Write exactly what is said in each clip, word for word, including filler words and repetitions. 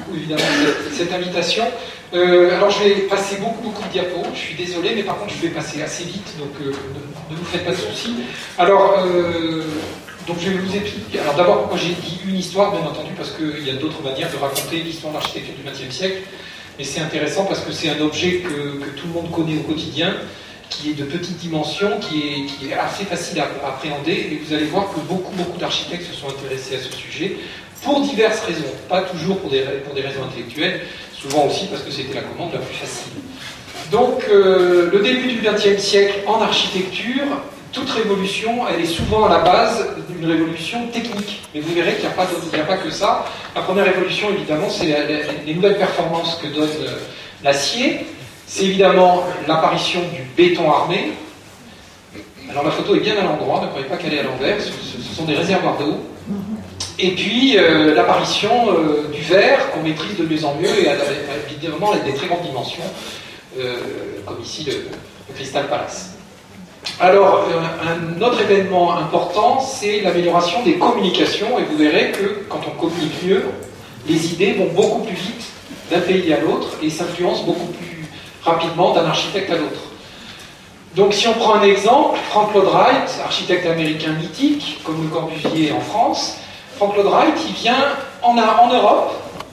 beaucoup évidemment cette, cette invitation. Euh, alors je vais passer beaucoup beaucoup de diapos, je suis désolé, mais par contre je vais passer assez vite, donc euh, ne, ne vous faites pas de soucis. Alors, euh, donc je vais vous expliquer. Alors d'abord pourquoi j'ai dit une histoire, bien entendu, parce qu'il y a d'autres manières de raconter l'histoire de l'architecture du vingtième siècle, mais c'est intéressant parce que c'est un objet que, que tout le monde connaît au quotidien, qui est de petite dimension, qui est, qui est assez facile à, à appréhender, et vous allez voir que beaucoup beaucoup d'architectes se sont intéressés à ce sujet, pour diverses raisons, pas toujours pour des, pour des raisons intellectuelles, souvent aussi parce que c'était la commande la plus facile. Donc, euh, le début du vingtième siècle en architecture, toute révolution, elle est souvent à la base d'une révolution technique. Mais vous verrez qu'il n'y a, a pas que ça. La première révolution, évidemment, c'est les nouvelles performances que donne euh, l'acier. C'est évidemment l'apparition du béton armé. Alors la photo est bien à l'endroit, ne croyez pas qu'elle est à l'envers, ce, ce sont des réservoirs d'eau. Et puis euh, l'apparition euh, du verre qu'on maîtrise de mieux en mieux et évidemment avec des très grandes dimensions, euh, comme ici le, le Crystal Palace. Alors euh, un autre événement important, c'est l'amélioration des communications, et vous verrez que quand on communique mieux, les idées vont beaucoup plus vite d'un pays à l'autre et s'influencent beaucoup plus rapidement d'un architecte à l'autre. Donc si on prend un exemple, Frank Lloyd Wright, architecte américain mythique, comme Le Corbusier en France, Frank Lloyd Wright, il vient en, en Europe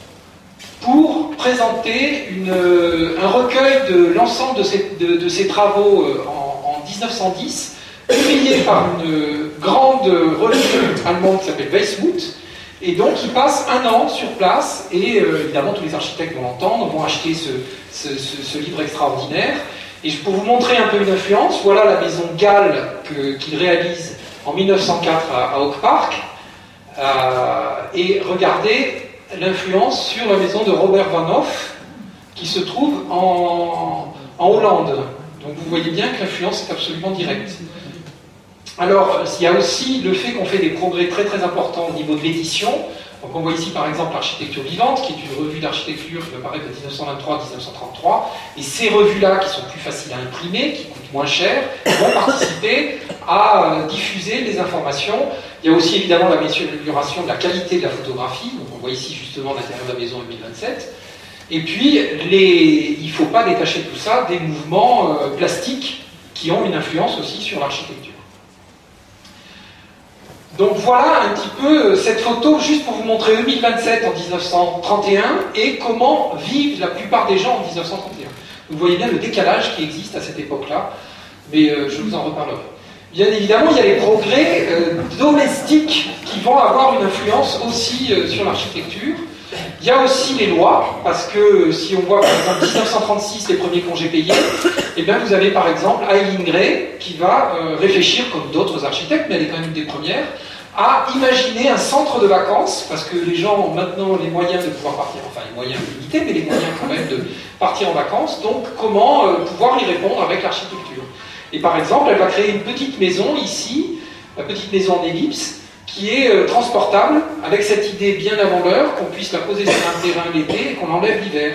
pour présenter une, un recueil de l'ensemble de ses, de, de ses travaux en, en mille neuf cent dix, publié par une grande revue allemande qui s'appelle Weissmuth, et donc il passe un an sur place, et euh, évidemment tous les architectes vont l'entendre, vont acheter ce, ce, ce, ce livre extraordinaire. Et pour vous montrer un peu une influence, voilà la maison Gall qu'il réalise en mille neuf cent quatre à, à Oak Park. Euh, et regardez l'influence sur la maison de Robert Van Hoff qui se trouve en, en Hollande. Donc vous voyez bien que l'influence est absolument directe. Alors il y a aussi le fait qu'on fait des progrès très très importants au niveau de l'édition. Donc on voit ici par exemple l'Architecture vivante, qui est une revue d'architecture qui apparaît de mille neuf cent vingt-trois à mille neuf cent trente-trois, et ces revues-là, qui sont plus faciles à imprimer, qui coûtent moins cher, vont participer à diffuser les informations. Il y a aussi évidemment l'amélioration de la qualité de la photographie, donc on voit ici justement l'intérieur de la maison en mille vingt-sept, et puis les... il ne faut pas détacher de tout ça des mouvements euh, plastiques qui ont une influence aussi sur l'architecture. Donc voilà un petit peu cette photo, juste pour vous montrer deux mille vingt-sept en mille neuf cent trente et un et comment vivent la plupart des gens en mille neuf cent trente et un. Vous voyez bien le décalage qui existe à cette époque-là, mais euh, je vous en reparlerai. Bien évidemment, il y a les progrès euh, domestiques qui vont avoir une influence aussi euh, sur l'architecture. Il y a aussi les lois, parce que si on voit par exemple mille neuf cent trente-six les premiers congés payés, eh bien vous avez par exemple Eileen Gray qui va euh, réfléchir, comme d'autres architectes, mais elle est quand même une des premières, à imaginer un centre de vacances, parce que les gens ont maintenant les moyens de pouvoir partir, enfin les moyens limités, mais les moyens quand même de partir en vacances, donc comment euh, pouvoir y répondre avec l'architecture. Et par exemple, elle va créer une petite maison ici, la petite maison en ellipse, qui est euh, transportable, avec cette idée bien avant l'heure, qu'on puisse la poser sur un terrain l'été et qu'on l'enlève l'hiver.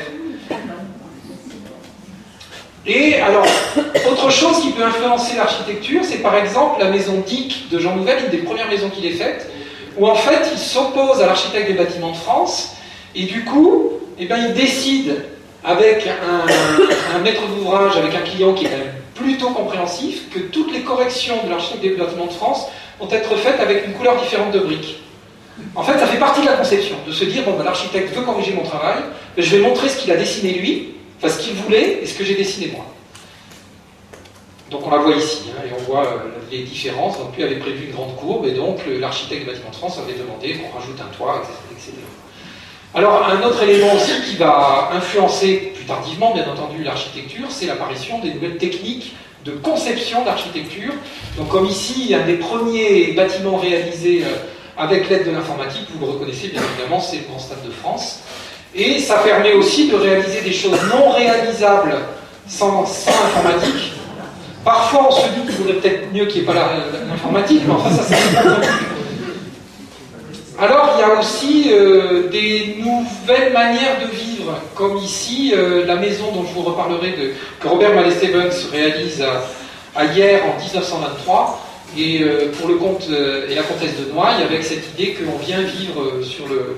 Et alors, autre chose qui peut influencer l'architecture, c'est par exemple la maison Dick de Jean Nouvel, une des premières maisons qu'il ait faites, où en fait il s'oppose à l'architecte des bâtiments de France, et du coup, eh ben, il décide avec un, un maître d'ouvrage, avec un client qui est quand même plutôt compréhensif, que toutes les corrections de l'architecte des bâtiments de France vont être faites avec une couleur différente de briques. En fait, ça fait partie de la conception, de se dire, bon, ben, l'architecte veut corriger mon travail, ben, je vais montrer ce qu'il a dessiné lui, enfin ce qu'il voulait et ce que j'ai dessiné moi. Donc on la voit ici, hein, et on voit euh, les différences. Donc lui avait prévu une grande courbe, et donc l'architecte des bâtiments de France avait demandé qu'on rajoute un toit, et cetera. Alors un autre élément aussi qui va influencer plus tardivement, bien entendu, l'architecture, c'est l'apparition des nouvelles techniques de conception d'architecture. Donc comme ici, un des premiers bâtiments réalisés euh, avec l'aide de l'informatique, vous le reconnaissez bien évidemment, c'est le Grand Stade de France. Et ça permet aussi de réaliser des choses non réalisables sans, sans informatique. Parfois, on se dit qu'il vaudrait peut-être mieux qu'il n'y ait pas l'informatique, mais enfin, ça, c'est pas non plus. Alors, il y a aussi euh, des nouvelles manières de vivre, comme ici, euh, la maison dont je vous reparlerai, de, que Robert Mallet-Stevens réalise à, à Hyères en mille neuf cent vingt-trois, et euh, pour le comte euh, et la comtesse de Noailles, avec cette idée que l'on vient vivre euh, sur le...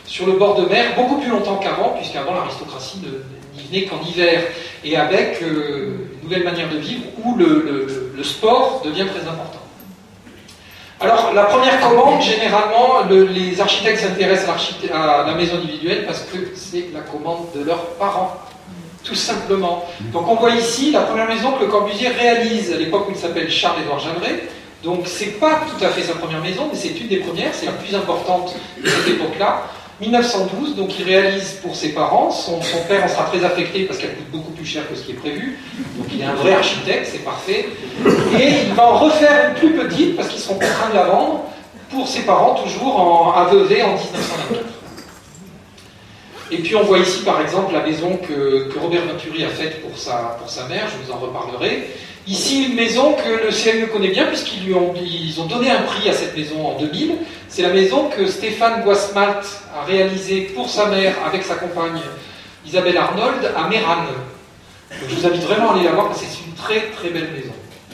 sur le bord de mer, beaucoup plus longtemps qu'avant, puisqu'avant l'aristocratie n'y venait qu'en hiver, et avec euh, une nouvelle manière de vivre où le, le, le sport devient très important. Alors, la première commande, généralement, le, les architectes s'intéressent à, à la maison individuelle parce que c'est la commande de leurs parents, tout simplement. Donc on voit ici la première maison que Le Corbusier réalise à l'époque où il s'appelle Charles-Édouard Jeanneret. Donc c'est pas tout à fait sa première maison, mais c'est une des premières, c'est la plus importante de cette époque-là. mille neuf cent douze, donc il réalise pour ses parents. Son, son père en sera très affecté parce qu'elle coûte beaucoup plus cher que ce qui est prévu. Donc il est un vrai architecte, c'est parfait. Et il va en refaire une plus petite parce qu'ils seront contraints de la vendre pour ses parents, toujours en, à Vevey en dix-neuf cent vingt-quatre. Et puis on voit ici par exemple la maison que, que Robert Venturi a faite pour sa, pour sa mère, je vous en reparlerai. Ici une maison que le C M E connaît bien puisqu'ils lui ont, ils ont donné un prix à cette maison en deux mille. C'est la maison que Stéphane Boismalt a réalisée pour sa mère avec sa compagne Isabelle Arnold à Méran. Donc je vous invite vraiment à aller la voir parce que c'est une très très belle maison.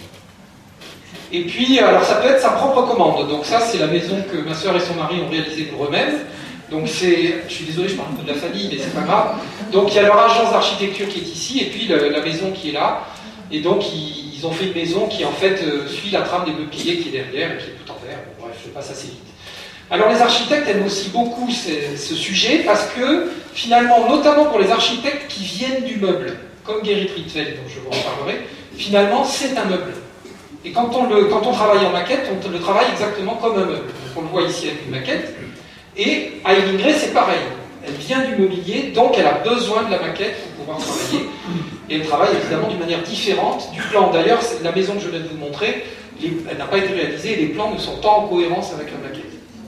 Et puis, alors ça peut être sa propre commande. Donc ça c'est la maison que ma soeur et son mari ont réalisée pour eux-mêmes. Donc c'est, je suis désolé, je parle un peu de la famille, mais c'est pas grave. Donc il y a leur agence d'architecture qui est ici, et puis le, la maison qui est là. Et donc ils, ils ont fait une maison qui en fait euh, suit la trame des peupliers qui est derrière et qui est tout en verre. Bon, bref, je passe assez vite. Alors les architectes aiment aussi beaucoup ce, ce sujet parce que finalement, notamment pour les architectes qui viennent du meuble, comme Gerrit Rietveld, dont je vous en parlerai, finalement c'est un meuble. Et quand on, le, quand on travaille en maquette, on le travaille exactement comme un meuble. Donc on le voit ici avec une maquette. Et à Elingré, c'est pareil. Elle vient du mobilier, donc elle a besoin de la maquette pour pouvoir travailler. Et elle travaille évidemment d'une manière différente du plan. D'ailleurs, la maison que je viens de vous montrer, elle n'a pas été réalisée et les plans ne sont pas en cohérence avec la maquette.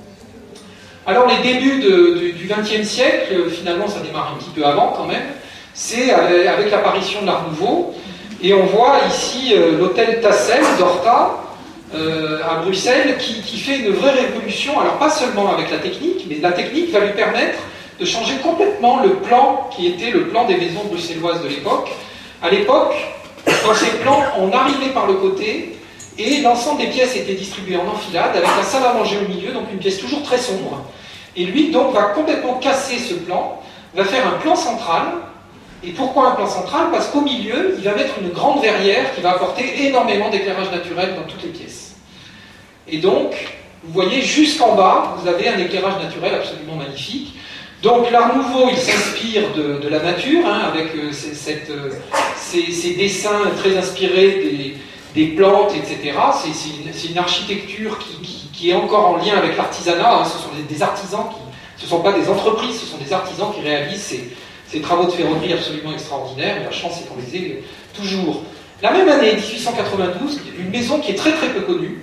Alors les débuts de, de, du vingtième siècle, finalement ça démarre un petit peu avant quand même, c'est avec, avec l'apparition de l'Art Nouveau. Et on voit ici euh, l'hôtel Tassel d'Horta, Euh, à Bruxelles, qui, qui fait une vraie révolution, alors pas seulement avec la technique, mais la technique va lui permettre de changer complètement le plan qui était le plan des maisons bruxelloises de l'époque. À l'époque, dans ces plans, on arrivait par le côté et l'ensemble des pièces était distribué en enfilade avec la salle à manger au milieu, donc une pièce toujours très sombre. Et lui, donc, va complètement casser ce plan, va faire un plan central. Et pourquoi un plan central? Parce qu'au milieu, il va mettre une grande verrière qui va apporter énormément d'éclairage naturel dans toutes les pièces. Et donc, vous voyez, jusqu'en bas, vous avez un éclairage naturel absolument magnifique. Donc l'Art Nouveau, il s'inspire de, de la nature, hein, avec euh, ces, cette, euh, ces, ces dessins très inspirés des, des plantes, et cetera. C'est, c'est, une, c'est une architecture qui, qui, qui est encore en lien avec l'artisanat. Hein. Ce sont des, des artisans, qui, ce ne sont pas des entreprises, ce sont des artisans qui réalisent ces, ces travaux de ferronnerie absolument extraordinaires. Et la chance, c'est qu'on les ait toujours. La même année, dix-huit cent quatre-vingt-douze, une maison qui est très très peu connue,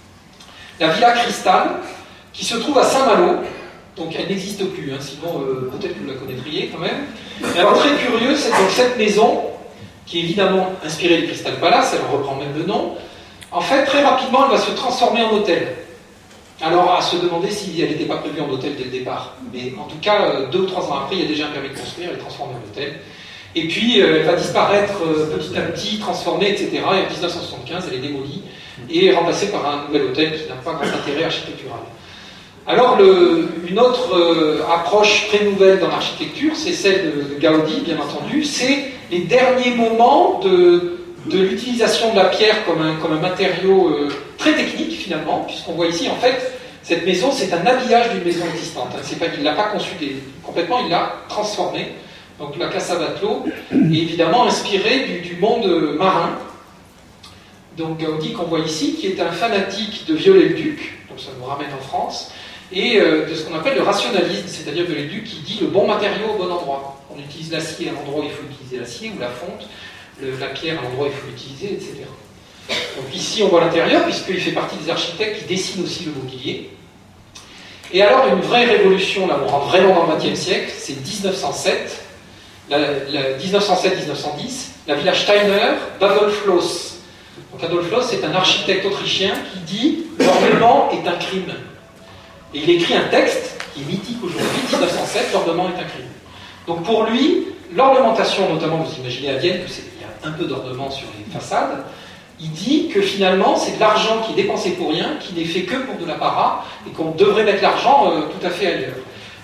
la Villa Cristal, qui se trouve à Saint-Malo. Donc elle n'existe plus, hein, sinon euh, peut-être que vous la connaîtriez quand même. Et alors très curieux, c'est donc cette maison, qui est évidemment inspirée du Crystal Palace, elle reprend même le nom, en fait très rapidement elle va se transformer en hôtel. Alors à se demander si elle n'était pas prévue en hôtel dès le départ. Mais en tout cas, euh, deux ou trois ans après, il y a déjà un permis de construire, elle est transformée en hôtel. Et puis euh, elle va disparaître euh, petit à petit, transformée, et cetera. Et en dix-neuf cent soixante-quinze, elle est démolie et remplacée par un nouvel hôtel qui n'a pas grand intérêt architectural. Alors, le, une autre euh, approche très nouvelle dans l'architecture, c'est celle de, de Gaudi, bien entendu, c'est les derniers moments de, de l'utilisation de la pierre comme un, comme un matériau euh, très technique, finalement, puisqu'on voit ici, en fait, cette maison, c'est un habillage d'une maison existante. Hein, c'est pas, il ne l'a pas conçue des, complètement, il l'a transformée. Donc, la Casa Batlló est évidemment inspirée du, du monde marin. Donc, Gaudi, qu'on voit ici, qui est un fanatique de Viollet-le-Duc, donc ça nous ramène en France, et euh, de ce qu'on appelle le rationalisme, c'est-à-dire Viollet-le-Duc qui dit le bon matériau au bon endroit. On utilise l'acier à l'endroit où il faut utiliser l'acier, ou la fonte, le, la pierre à l'endroit où il faut l'utiliser, et cetera. Donc ici on voit l'intérieur, puisqu'il fait partie des architectes qui dessinent aussi le mobilier. Et alors une vraie révolution, là on rentre vraiment dans le vingtième siècle, c'est dix-neuf cent sept, la, la, dix-neuf cent sept dix-neuf cent dix, la villa Steiner d'Adolf Loos. Donc Adolf Loos c'est un architecte autrichien qui dit « l'ornement est un crime ». Et il écrit un texte qui est mythique aujourd'hui, dix-neuf cent sept, l'ornement est un crime. Donc pour lui, l'ornementation, notamment vous imaginez à Vienne qu'il y a un peu d'ornement sur les façades, il dit que finalement c'est de l'argent qui est dépensé pour rien, qui n'est fait que pour de l'apparat, et qu'on devrait mettre l'argent euh, tout à fait ailleurs.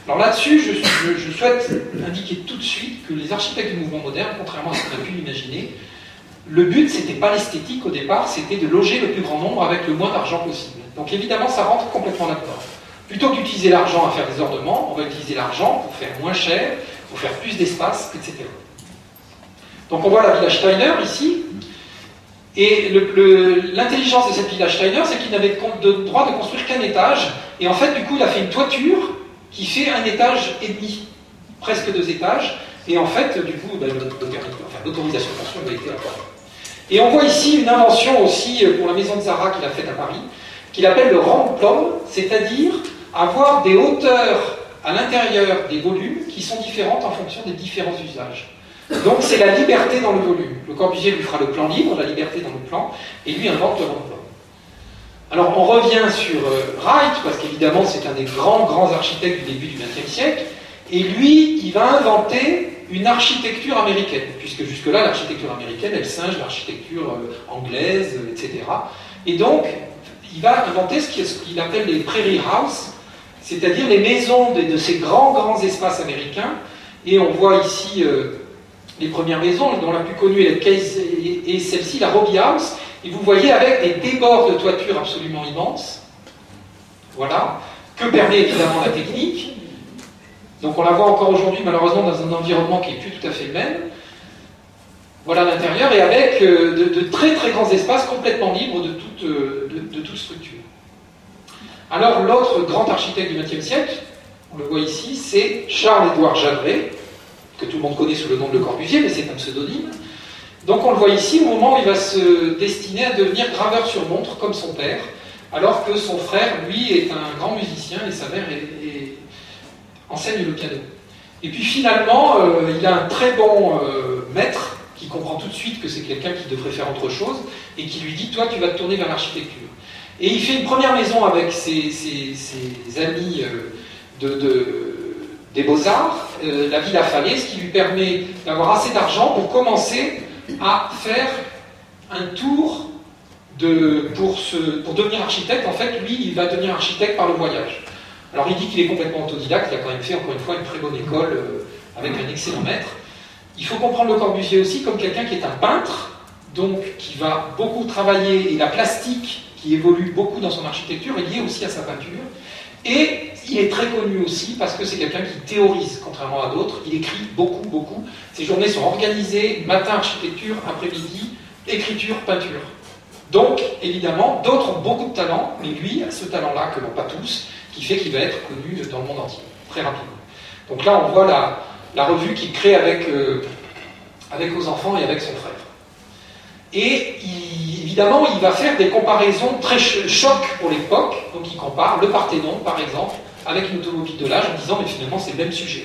Alors là-dessus, je, je, je souhaite indiquer tout de suite que les architectes du mouvement moderne, contrairement à ce qu'on a pu l'imaginer, le but, c'était pas l'esthétique au départ, c'était de loger le plus grand nombre avec le moins d'argent possible. Donc évidemment, ça rentre complètement là-dedans. Plutôt que d'utiliser l'argent à faire des ornements, on va utiliser l'argent pour faire moins cher, pour faire plus d'espace, et cetera. Donc on voit la Villa Steiner ici, et l'intelligence de cette Villa Steiner, c'est qu'il n'avait de droit de construire qu'un étage, et en fait, du coup, il a fait une toiture qui fait un étage et demi, presque deux étages, et en fait, du coup, ben, l'autorisation de construction a été accordée. Et on voit ici une invention aussi pour la maison de Zara qu'il a faite à Paris, qu'il appelle le Ramplan, c'est-à-dire avoir des hauteurs à l'intérieur des volumes qui sont différentes en fonction des différents usages. Donc c'est la liberté dans le volume. Le Corbusier lui fera le plan libre, la liberté dans le plan, et lui invente le Ramplan. Alors on revient sur euh, Wright, parce qu'évidemment c'est un des grands, grands architectes du début du vingtième siècle, et lui, il va inventer une architecture américaine, puisque jusque-là, l'architecture américaine, elle singe l'architecture euh, anglaise, et cetera. Et donc, il va inventer ce qu'il appelle les prairie houses, c'est-à-dire les maisons de, de ces grands, grands espaces américains. Et on voit ici euh, les premières maisons, dont la plus connue est, est celle-ci, la Robbie House. Et vous voyez avec des débords de toiture absolument immenses. Voilà. Que permet évidemment la technique. Donc on la voit encore aujourd'hui, malheureusement, dans un environnement qui n'est plus tout à fait le même. Voilà l'intérieur, et avec euh, de, de très très grands espaces complètement libres de toute, euh, de, de toute structure. Alors l'autre grand architecte du vingtième siècle, on le voit ici, c'est Charles-Édouard Javray, que tout le monde connaît sous le nom de Le Corbusier, mais c'est un pseudonyme. Donc on le voit ici au moment où il va se destiner à devenir graveur sur montre, comme son père, alors que son frère, lui, est un grand musicien, et sa mère est, est, enseigne le piano. Et puis finalement, euh, il a un très bon euh, maître, qui comprend tout de suite que c'est quelqu'un qui devrait faire autre chose, et qui lui dit, toi, tu vas te tourner vers l'architecture. Et il fait une première maison avec ses, ses, ses amis euh, de, de, des Beaux-Arts, euh, la Villa Fallet, ce qui lui permet d'avoir assez d'argent pour commencer à faire un tour de, pour, se, pour devenir architecte. En fait, lui, il va devenir architecte par le voyage. Alors, il dit qu'il est complètement autodidacte, il a quand même fait, encore une fois, une très bonne école euh, avec un excellent maître. Il faut comprendre Le Corbusier aussi comme quelqu'un qui est un peintre, donc qui va beaucoup travailler, et la plastique qui évolue beaucoup dans son architecture est liée aussi à sa peinture. Et il est très connu aussi parce que c'est quelqu'un qui théorise, contrairement à d'autres. Il écrit beaucoup, beaucoup. Ses journées sont organisées, matin architecture, après-midi, écriture, peinture. Donc, évidemment, d'autres ont beaucoup de talent, mais lui a ce talent-là, que n'ont pas tous, qui fait qu'il va être connu dans le monde entier, très rapidement. Donc là, on voit la, la revue qu'il crée avec, euh, avec aux enfants et avec son frère. Et il, évidemment, il va faire des comparaisons très ch choc pour l'époque. Donc il compare le Parthénon, par exemple, avec une automobile de l'âge, en disant, mais finalement, c'est le même sujet.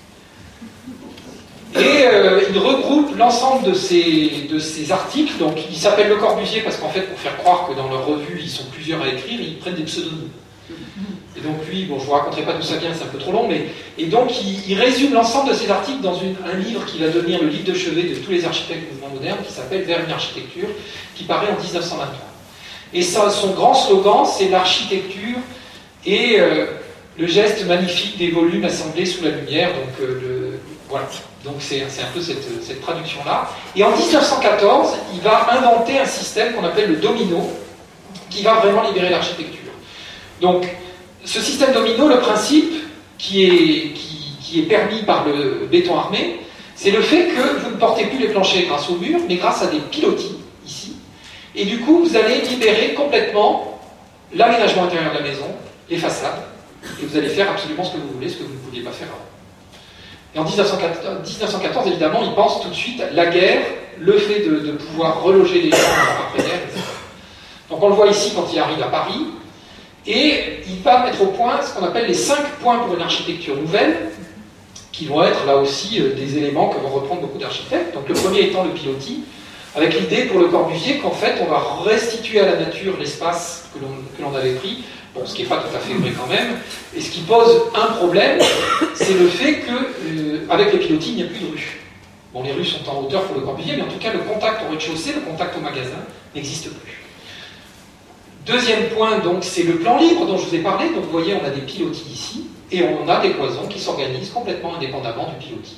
Et euh, il regroupe l'ensemble de ces, de ces articles. Donc il s'appelle Le Corbusier, parce qu'en fait, pour faire croire que dans leur revue, ils sont plusieurs à écrire, ils prennent des pseudonymes. Et donc lui, bon, je ne vous raconterai pas d'où ça vient, c'est un peu trop long, mais... Et donc il, il résume l'ensemble de ces articles dans une, un livre qui va devenir le livre de chevet de tous les architectes du mouvement moderne, qui s'appelle Vers une architecture, qui paraît en mille neuf cent vingt-trois. Et ça, son grand slogan, c'est l'architecture et euh, le geste magnifique des volumes assemblés sous la lumière. Donc euh, le, voilà. Donc c'est un peu cette, cette traduction-là. Et en mille neuf cent quatorze, il va inventer un système qu'on appelle le domino, qui va vraiment libérer l'architecture. Donc, ce système domino, le principe qui est, qui, qui est permis par le béton armé, c'est le fait que vous ne portez plus les planchers grâce au mur, mais grâce à des pilotis, ici. Et du coup, vous allez libérer complètement l'aménagement intérieur de la maison, les façades, et vous allez faire absolument ce que vous voulez, ce que vous ne pouviez pas faire avant. Et en mille neuf cent quatorze, évidemment, il pense tout de suite la guerre, le fait de, de pouvoir reloger les gens après-guerre, et cetera. Donc on le voit ici quand il arrive à Paris, et il va mettre au point ce qu'on appelle les cinq points pour une architecture nouvelle, qui vont être là aussi euh, des éléments que vont reprendre beaucoup d'architectes. Donc le premier étant le pilotis, avec l'idée pour Le Corbusier qu'en fait on va restituer à la nature l'espace que l'on avait pris, bon, ce qui n'est pas tout à fait vrai quand même, et ce qui pose un problème, c'est le fait qu'avec euh, les pilotis, il n'y a plus de rues. Bon, les rues sont en hauteur pour Le Corbusier, mais en tout cas le contact au rez-de-chaussée, le contact au magasin, n'existe plus. Deuxième point, donc, c'est le plan libre dont je vous ai parlé. Donc, vous voyez, on a des pilotis ici, et on a des cloisons qui s'organisent complètement indépendamment du pilotis.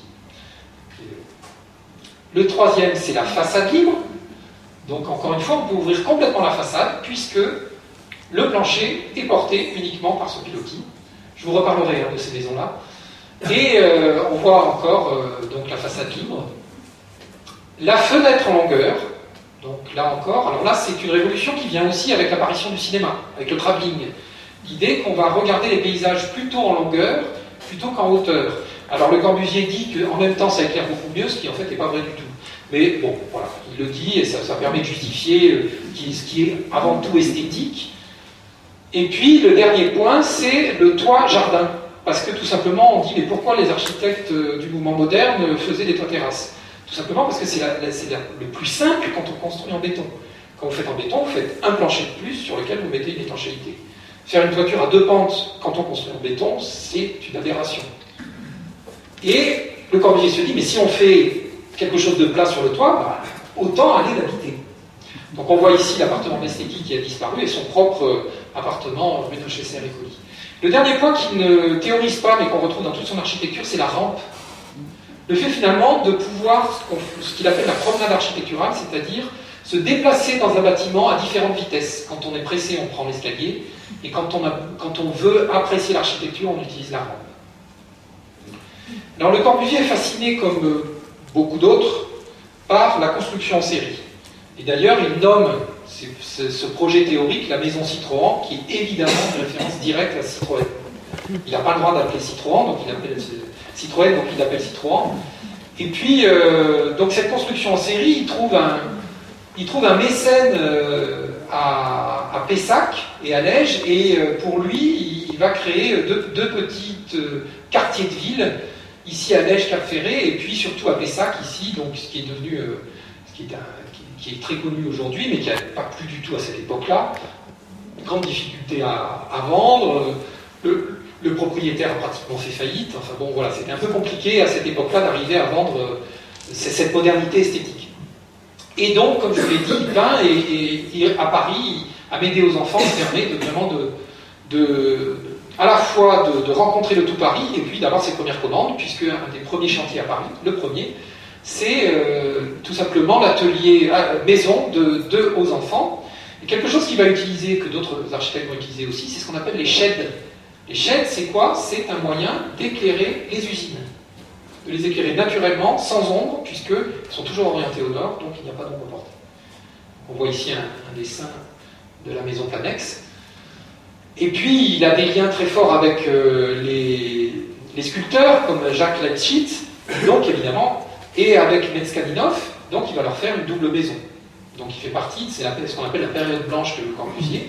Le troisième, c'est la façade libre. Donc, encore une fois, on peut ouvrir complètement la façade, puisque le plancher est porté uniquement par ce pilotis. Je vous reparlerai hein, de ces maisons-là. Et euh, on voit encore euh, donc, la façade libre. La fenêtre en longueur. Donc là encore, alors là c'est une révolution qui vient aussi avec l'apparition du cinéma, avec le travelling. L'idée qu'on va regarder les paysages plutôt en longueur, plutôt qu'en hauteur. Alors Le Corbusier dit qu'en même temps ça éclaire beaucoup mieux, ce qui en fait n'est pas vrai du tout. Mais bon, voilà, il le dit et ça, ça permet de justifier euh, ce qui est avant tout esthétique. Et puis le dernier point, c'est le toit jardin. Parce que tout simplement, on dit, mais pourquoi les architectes du mouvement moderne faisaient des toits terrasses? Tout simplement parce que c'est le plus simple quand on construit en béton. Quand vous faites en béton, vous faites un plancher de plus sur lequel vous mettez une étanchéité. Faire une toiture à deux pentes quand on construit en béton, c'est une aberration. Et Le Corbusier se dit, mais si on fait quelque chose de plat sur le toit, bah, autant aller l'habiter. Donc on voit ici l'appartement esthétique qui a disparu et son propre appartement rue de Chesser-et-Coly. Le dernier point qu'il ne théorise pas, mais qu'on retrouve dans toute son architecture, c'est la rampe. Le fait finalement de pouvoir, ce qu'il appelle la promenade architecturale, c'est-à-dire se déplacer dans un bâtiment à différentes vitesses. Quand on est pressé, on prend l'escalier, et quand on, a, quand on veut apprécier l'architecture, on utilise la rampe. Alors Le Corbusier est fasciné, comme beaucoup d'autres, par la construction en série. Et d'ailleurs, il nomme ce projet théorique la maison Citroën, qui est évidemment une référence directe à Citroën. Il n'a pas le droit d'appeler Citroën, donc il appelle Citroën, donc il l'appelle Citroën. Et puis, euh, donc cette construction en série, il trouve un, il trouve un mécène euh, à, à Pessac et à Lège, et euh, pour lui, il va créer deux, deux petites euh, quartiers de ville, ici à Lège, Cap-Ferré, et puis surtout à Pessac, ici, donc ce qui est devenu, euh, ce qui est, un, qui, qui est très connu aujourd'hui, mais qui n'a pas plu du tout à cette époque-là. Grande difficulté à, à vendre. Le, Le propriétaire a pratiquement fait faillite. Enfin bon, voilà, c'était un peu compliqué à cette époque-là d'arriver à vendre euh, cette modernité esthétique. Et donc, comme je vous l'ai dit, il vint et, et, et à Paris, à m'aider aux enfants, ça permet de vraiment de, de à la fois de, de rencontrer le tout Paris et puis d'avoir ses premières commandes, puisque un des premiers chantiers à Paris, le premier, c'est euh, tout simplement l'atelier euh, maison de deux aux enfants. Et quelque chose qu'il va utiliser, que d'autres architectes vont utiliser aussi, c'est ce qu'on appelle les sheds. Les sheds, c'est quoi? C'est un moyen d'éclairer les usines. De les éclairer naturellement, sans ombre, puisqu'ils sont toujours orientés au nord, donc il n'y a pas d'ombre portée. On voit ici un, un dessin de la maison Planex. Et puis, il a des liens très forts avec euh, les, les sculpteurs, comme Jacques Leitschitz, donc évidemment, et avec Metzkaninov, donc il va leur faire une double maison. Donc il fait partie, c'est ce qu'on appelle la période blanche de Le Corbusier.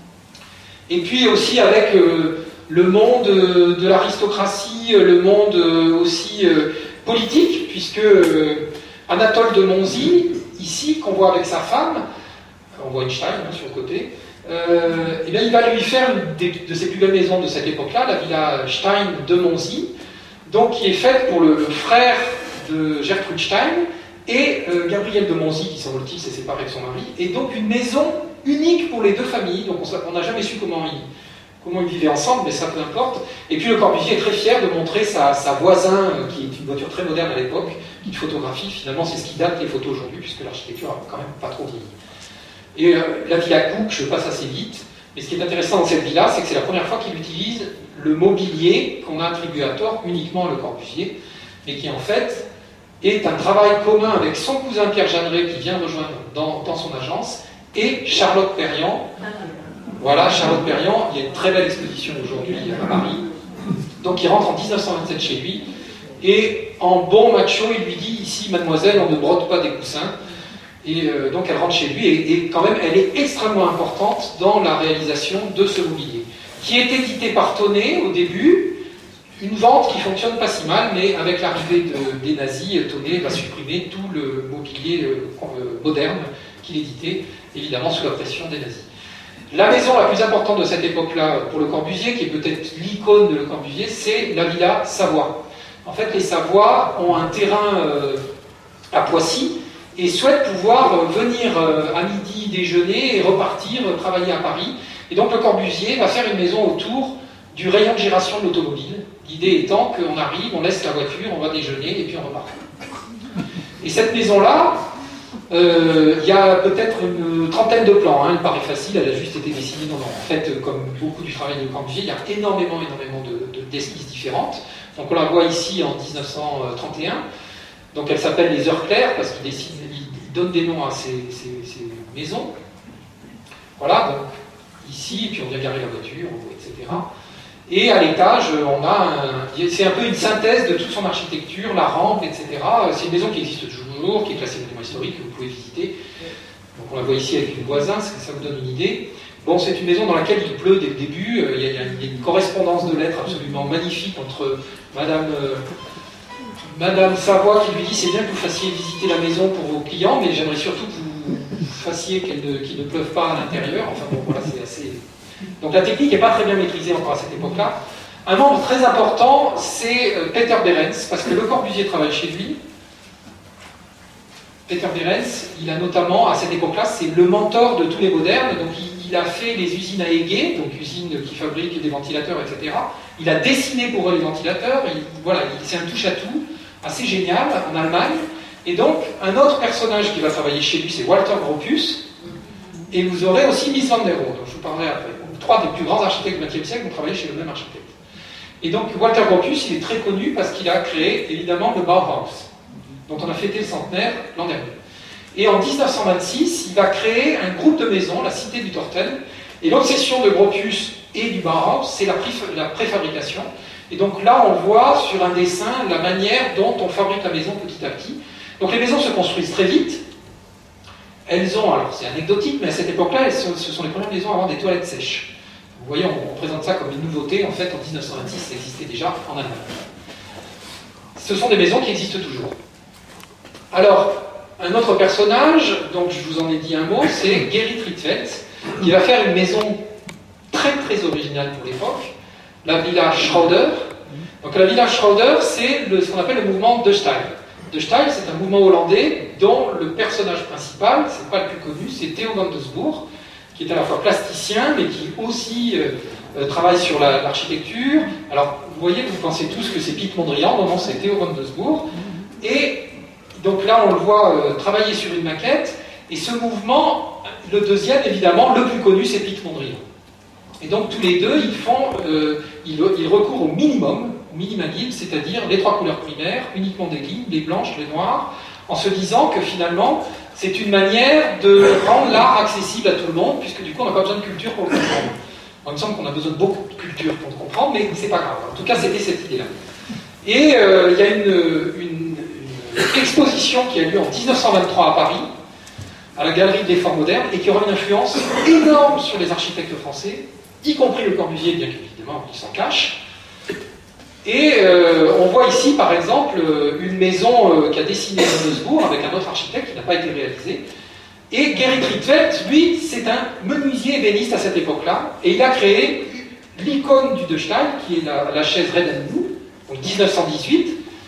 Et puis aussi avec... Euh, le monde de l'aristocratie, le monde aussi politique, puisque Anatole de Monzy, ici, qu'on voit avec sa femme, on voit Einstein hein, sur le côté, euh, et bien, il va lui faire une des, de ses plus belles maisons de cette époque-là, la villa Stein de Monzy, donc qui est faite pour le, le frère de Gertrude Stein et euh, Gabrielle de Monzy, qui semble-t-il s'est séparée de son mari, et donc une maison unique pour les deux familles, donc on n'a jamais su comment ils... comment ils vivaient ensemble, mais ça peu importe. Et puis Le Corbusier est très fier de montrer sa, sa voisin, qui est une voiture très moderne à l'époque, qui photographie. Finalement, c'est ce qui date les photos aujourd'hui, puisque l'architecture n'a quand même pas trop vieilli. Et euh, la villa Cook, je passe assez vite, mais ce qui est intéressant dans cette villa, c'est que c'est la première fois qu'il utilise le mobilier qu'on a attribué à tort uniquement à Le Corbusier, mais qui en fait est un travail commun avec son cousin Pierre Jeanneret, qui vient rejoindre dans, dans son agence, et Charlotte Perriand. Voilà, Charlotte Perriand, il y a une très belle exposition aujourd'hui à Paris. Donc il rentre en mille neuf cent vingt-sept chez lui, et en bon macho, il lui dit, ici, mademoiselle, on ne brode pas des coussins. Et euh, donc elle rentre chez lui, et, et quand même, elle est extrêmement importante dans la réalisation de ce mobilier, qui est édité par Tonnet au début, une vente qui fonctionne pas si mal, mais avec l'arrivée de, des nazis, Tonnet va supprimer tout le mobilier euh, moderne qu'il éditait, évidemment sous la pression des nazis. La maison la plus importante de cette époque-là pour Le Corbusier, qui est peut-être l'icône de Le Corbusier, c'est la villa Savoie. En fait, les Savoie ont un terrain euh, à Poissy, et souhaite pouvoir venir à midi déjeuner et repartir travailler à Paris. Et donc le Corbusier va faire une maison autour du rayon de giration de l'automobile. L'idée étant qu'on arrive, on laisse la voiture, on va déjeuner et puis on repart. Et cette maison-là, euh, il y a peut-être une trentaine de plans. Hein, elle paraît facile, elle a juste été dessinée. Non, non, en fait, comme beaucoup du travail de Corbusier, il y a énormément, énormément de, de d'esquisses différentes. Donc on la voit ici en mille neuf cent trente et un. Donc elle s'appelle les heures claires parce qu'il décide, il donne des noms à ces, ces, ces maisons. Voilà, donc ici, puis on vient garer la voiture, et cetera. Et à l'étage, on a un, c'est un peu une synthèse de toute son architecture, la rampe, et cetera. C'est une maison qui existe toujours, qui est classée monument historique, que vous pouvez visiter. Donc on la voit ici avec une voisin, ça vous donne une idée. Bon, c'est une maison dans laquelle il pleut dès le début. Il y a, il y a une correspondance de lettres absolument magnifique entre Madame, euh, Madame Savoie qui lui dit c'est bien que vous fassiez visiter la maison pour vos clients, mais j'aimerais surtout que vous, vous fassiez qu'il ne, qu'il ne pleuve pas à l'intérieur. Enfin bon, voilà, c'est assez... Donc la technique n'est pas très bien maîtrisée encore à cette époque-là. Un membre très important, c'est Peter Behrens, parce que Le Corbusier travaille chez lui. Peter Behrens, il a notamment, à cette époque-là, c'est le mentor de tous les modernes. Donc il, il a fait les usines à Ege, donc usines qui fabriquent des ventilateurs, et cetera. Il a dessiné pour eux les ventilateurs. Il, voilà, c'est un touche-à-tout assez génial en Allemagne. Et donc, un autre personnage qui va travailler chez lui, c'est Walter Gropius. Et vous aurez aussi Mies van der Rohe, dont je vous parlerai après. Trois des plus grands architectes du vingtième siècle ont travaillé chez le même architecte. Et donc Walter Gropius, il est très connu parce qu'il a créé évidemment le Bauhaus, dont on a fêté le centenaire l'an dernier. Et en mille neuf cent vingt-six, il va créer un groupe de maisons, la Cité du Tortel. Et l'obsession de Gropius et du Bauhaus, c'est la, la préfabrication. Et donc là, on voit sur un dessin la manière dont on fabrique la maison petit à petit. Donc les maisons se construisent très vite. Elles ont, alors c'est anecdotique, mais à cette époque-là, ce sont les premières maisons à avoir des toilettes sèches. Vous voyez, on, on présente ça comme une nouveauté. En fait, en mille neuf cent vingt-six, ça existait déjà en Allemagne. Ce sont des maisons qui existent toujours. Alors, un autre personnage, donc je vous en ai dit un mot, c'est Gerrit Rietveld, qui va faire une maison très très originale pour l'époque, la Villa Schroeder. Donc la Villa Schroeder, c'est ce qu'on appelle le mouvement de Style. De Style, c'est un mouvement hollandais dont le personnage principal, c'est pas le plus connu, c'est Theo van Doesburg, qui est à la fois plasticien, mais qui aussi euh, euh, travaille sur la, l'architecture. Alors, vous voyez, vous pensez tous que c'est Piet Mondrian, non, non, c'est Theo van Doesburg. Et donc là, on le voit euh, travailler sur une maquette, et ce mouvement, le deuxième, évidemment, le plus connu, c'est Piet Mondrian. Et donc, tous les deux, ils font, euh, ils, ils recourent au minimum, au minimalisme, c'est-à-dire les trois couleurs primaires, uniquement des lignes, les blanches, les noires, en se disant que finalement, c'est une manière de rendre l'art accessible à tout le monde, puisque du coup, on n'a pas besoin de culture pour le comprendre. Alors, il me semble qu'on a besoin de beaucoup de culture pour le comprendre, mais c'est pas grave. En tout cas, c'était cette idée-là. Et euh, il y a une, une, une exposition qui a lieu en mille neuf cent vingt-trois à Paris, à la Galerie des Formes modernes, et qui aura une influence énorme sur les architectes français, y compris le Corbusier, bien qu'évidemment, il s'en cache. Et euh, on voit ici, par exemple, une maison euh, qu'a dessinée Van Doesburg avec un autre architecte qui n'a pas été réalisé. Et Gerrit Rietveld, lui, c'est un menuisier ébéniste à cette époque-là, et il a créé l'icône du De Style, qui est la, la chaise Red and Blue, donc mille neuf cent dix-huit,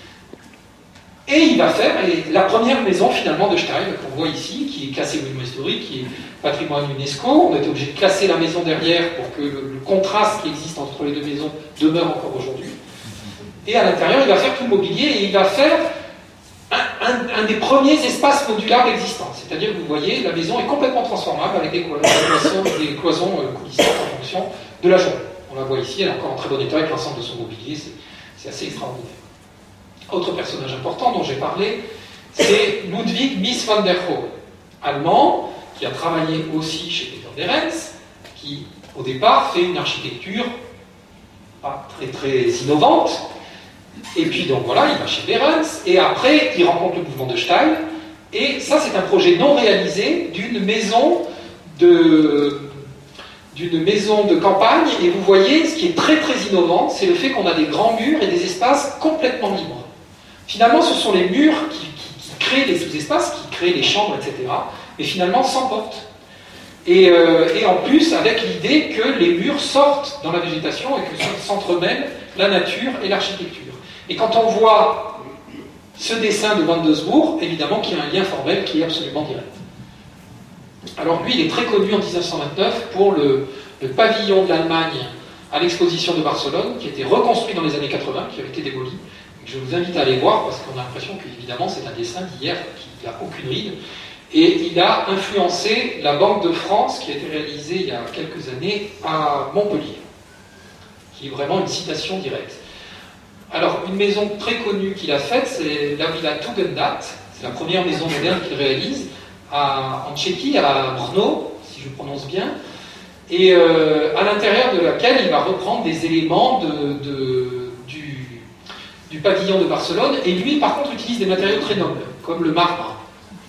et il va faire la première maison finalement de Style, qu'on voit ici, qui est classée monument historique, qui est patrimoine UNESCO. On a été obligé de classer la maison derrière pour que le, le contraste qui existe entre les deux maisons demeure encore aujourd'hui. Et à l'intérieur, il va faire tout le mobilier et il va faire un, un, un des premiers espaces modulables existants. C'est-à-dire que vous voyez, la maison est complètement transformable avec des cloisons, des cloisons euh, coulissantes en fonction de la journée. On la voit ici, elle est encore en très bon état avec l'ensemble de son mobilier, c'est, c'est assez extraordinaire. Autre personnage important dont j'ai parlé, c'est Ludwig Mies van der Rohe, allemand, qui a travaillé aussi chez Peter Behrens, qui au départ fait une architecture pas très très innovante. Et puis donc voilà, il va chez Behrens, et après il rencontre le mouvement de Style, et ça c'est un projet non réalisé d'une maison de, d'une maison de campagne, et vous voyez, ce qui est très très innovant, c'est le fait qu'on a des grands murs et des espaces complètement libres. Finalement, ce sont les murs qui, qui, qui créent les sous-espaces, qui créent les chambres, et cetera, mais finalement sans porte. Et, euh, et en plus, avec l'idée que les murs sortent dans la végétation et que s'entremêlent la nature et l'architecture. Et quand on voit ce dessin de Wandesbourg, évidemment, qui a un lien formel qui est absolument direct. Alors lui, il est très connu en mille neuf cent vingt-neuf pour le, le pavillon de l'Allemagne à l'exposition de Barcelone, qui a été reconstruit dans les années quatre-vingts, qui avait été démoli. Je vous invite à aller voir, parce qu'on a l'impression qu'évidemment, c'est un dessin d'hier qui n'a aucune ride. Et il a influencé la Banque de France, qui a été réalisée il y a quelques années à Montpellier, qui est vraiment une citation directe. Alors, une maison très connue qu'il a faite, c'est la Villa Tugendhat. C'est la première maison moderne qu'il réalise à, en Tchéquie, à Brno, si je prononce bien, et euh, à l'intérieur de laquelle il va reprendre des éléments de, de, du, du pavillon de Barcelone, et lui, par contre, utilise des matériaux très nobles, comme le marbre.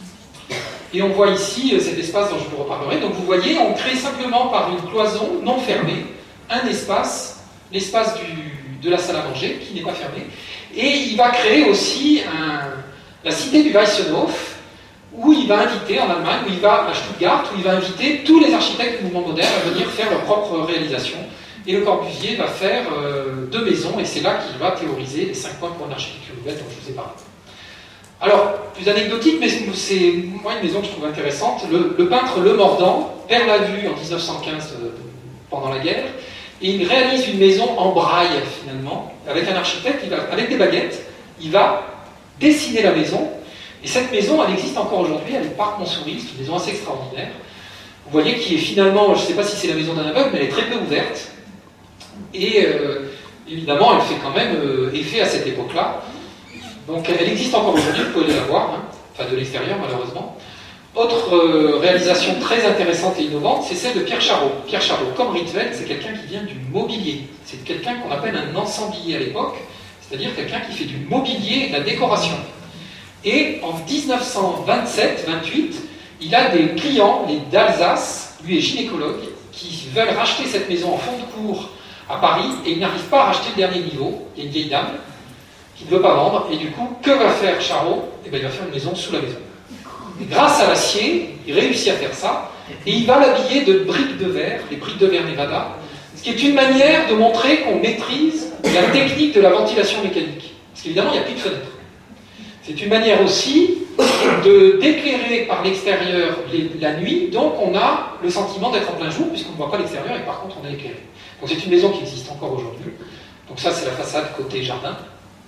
Et on voit ici cet espace dont je vous reparlerai. Donc vous voyez, on crée simplement par une cloison non fermée un espace, l'espace de la salle à manger, qui n'est pas fermé. Et il va créer aussi un, la cité du Weissenhof, où il va inviter en Allemagne, où il va à Stuttgart, où il va inviter tous les architectes du mouvement moderne à venir faire leur propre réalisation. Et Le Corbusier va faire euh, deux maisons, et c'est là qu'il va théoriser les cinq points pour une architecture nouvelle dont je vous ai parlé. Alors, plus anecdotique, mais c'est moi une maison que je trouve intéressante. Le, le peintre Le Mordant perd la vue en mille neuf cent quinze euh, pendant la guerre, et il réalise une maison en braille finalement, avec un architecte, il va, avec des baguettes, il va dessiner la maison, et cette maison, elle existe encore aujourd'hui, elle est Parc Montsouris, c'est une maison assez extraordinaire. Vous voyez qui est finalement, je ne sais pas si c'est la maison d'un aveugle, mais elle est très peu ouverte, et euh, évidemment, elle fait quand même euh, effet à cette époque-là. Donc elle existe encore aujourd'hui, vous pouvez la voir, hein, enfin de l'extérieur malheureusement. Autre euh, réalisation très intéressante et innovante, c'est celle de Pierre Charot. Pierre Charot, comme Rietveld, c'est quelqu'un qui vient du mobilier. C'est quelqu'un qu'on appelle un ensemblier à l'époque, c'est-à-dire quelqu'un qui fait du mobilier et de la décoration. Et en mille neuf cent vingt-sept vingt-huit, il a des clients, les d'Alsace, lui est gynécologue, qui veulent racheter cette maison en fond de cour à Paris, et il n'arrive pas à racheter le dernier niveau. Il y a une vieille dame qui ne veut pas vendre, et du coup, que va faire Charot? Eh bien, il va faire une maison sous la maison. Et grâce à l'acier, il réussit à faire ça, et il va l'habiller de briques de verre, les briques de verre Nevada, ce qui est une manière de montrer qu'on maîtrise la technique de la ventilation mécanique. Parce qu'évidemment, il n'y a plus de fenêtres. C'est une manière aussi de d'éclairer par l'extérieur la nuit, donc on a le sentiment d'être en plein jour, puisqu'on ne voit pas l'extérieur, et par contre, on est éclairé. Donc c'est une maison qui existe encore aujourd'hui. Donc ça, c'est la façade côté jardin.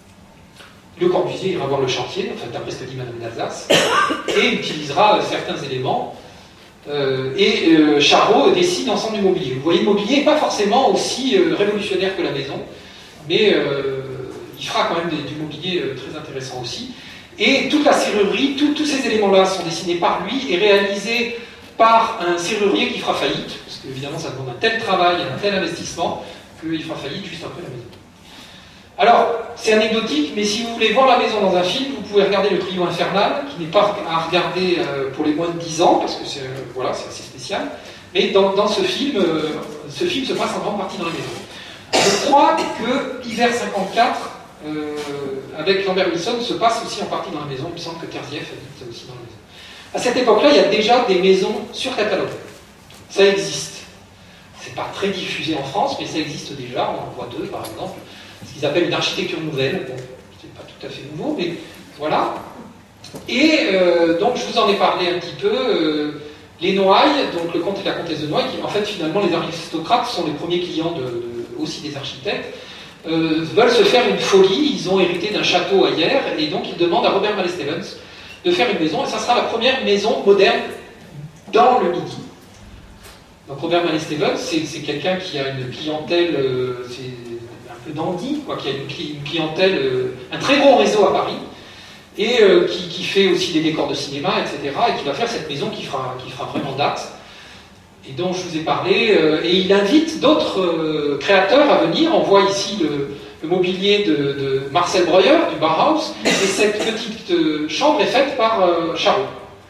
Le Corbusier ira voir le chantier, enfin d'après ce que dit Madame d'Alsace, et utilisera euh, certains éléments. Euh, et euh, Charot dessine l'ensemble du mobilier. Vous voyez, le mobilier n'est pas forcément aussi euh, révolutionnaire que la maison, mais euh, il fera quand même des, du mobilier euh, très intéressant aussi. Et toute la serrurerie, tout, tous ces éléments-là sont dessinés par lui et réalisés par un serrurier qui fera faillite, parce qu'évidemment ça demande un tel travail, un tel investissement, qu'il fera faillite juste après la maison. Alors, c'est anecdotique, mais si vous voulez voir la maison dans un film, vous pouvez regarder Le Trio Infernal, qui n'est pas à regarder euh, pour les moins de dix ans, parce que c'est euh, voilà, c'est assez spécial. Mais dans, dans ce film, euh, ce film se passe en grande partie dans la maison. Je crois que Hiver cinquante-quatre, euh, avec Lambert Wilson, se passe aussi en partie dans la maison. Il me semble que Terzieff habite aussi dans la maison. À cette époque-là, il y a déjà des maisons sur catalogue. Ça existe. C'est pas très diffusé en France, mais ça existe déjà. On en voit deux, par exemple. Ce qu'ils appellent une architecture nouvelle. Bon, c'est pas tout à fait nouveau, mais voilà. Et euh, donc, je vous en ai parlé un petit peu. Euh, les Noailles, donc le comte et la comtesse de Noailles, qui en fait, finalement, les aristocrates sont les premiers clients de, de, aussi des architectes, euh, veulent se faire une folie. Ils ont hérité d'un château à Hyères, et donc ils demandent à Robert Mallet-Stevens de faire une maison, et ça sera la première maison moderne dans le Midi. Donc Robert Mallet-Stevens, c'est quelqu'un qui a une clientèle, euh, dandy, quoi, qui a une, une clientèle, euh, un très gros réseau à Paris, et euh, qui, qui fait aussi des décors de cinéma, et cetera, et qui va faire cette maison qui fera, qui fera vraiment date, et dont je vous ai parlé, euh, et il invite d'autres euh, créateurs à venir. On voit ici le, le mobilier de, de Marcel Breuer, du Bauhaus, et cette petite euh, chambre est faite par euh, Charot.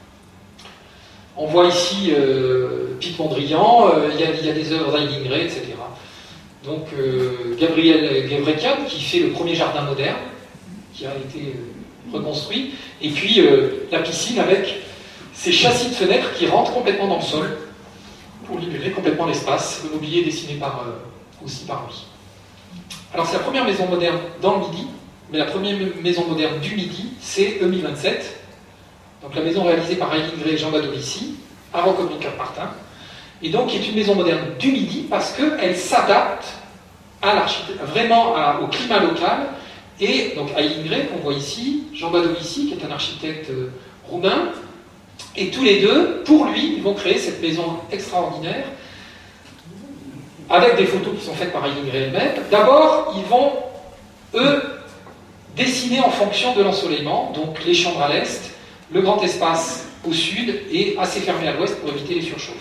On voit ici euh, Piet Mondrian, euh, il y, y a des œuvres d'Eileen Gray, et cetera. Donc euh, Gabriel Gebrekian qui fait le premier jardin moderne qui a été euh, reconstruit, et puis euh, la piscine avec ces châssis de fenêtres qui rentrent complètement dans le sol pour libérer complètement l'espace. Le mobilier dessiné par, euh, aussi par lui. Alors c'est la première maison moderne dans le Midi, mais la première maison moderne du Midi, c'est E mille vingt-sept, donc la maison réalisée par Eileen Gray et Jean Badovici, à Roccomier-Cap-Martin, et donc qui est une maison moderne du Midi parce qu'elle s'adapte à l'architecture, vraiment à, au climat local, et donc Eileen Gray, qu'on voit ici, Jean Badovici, qui est un architecte euh, roumain, et tous les deux, pour lui, ils vont créer cette maison extraordinaire, avec des photos qui sont faites par Eileen Gray elle-même. D'abord, ils vont, eux, dessiner en fonction de l'ensoleillement, donc les chambres à l'est, le grand espace au sud et assez fermé à l'ouest pour éviter les surchauffes.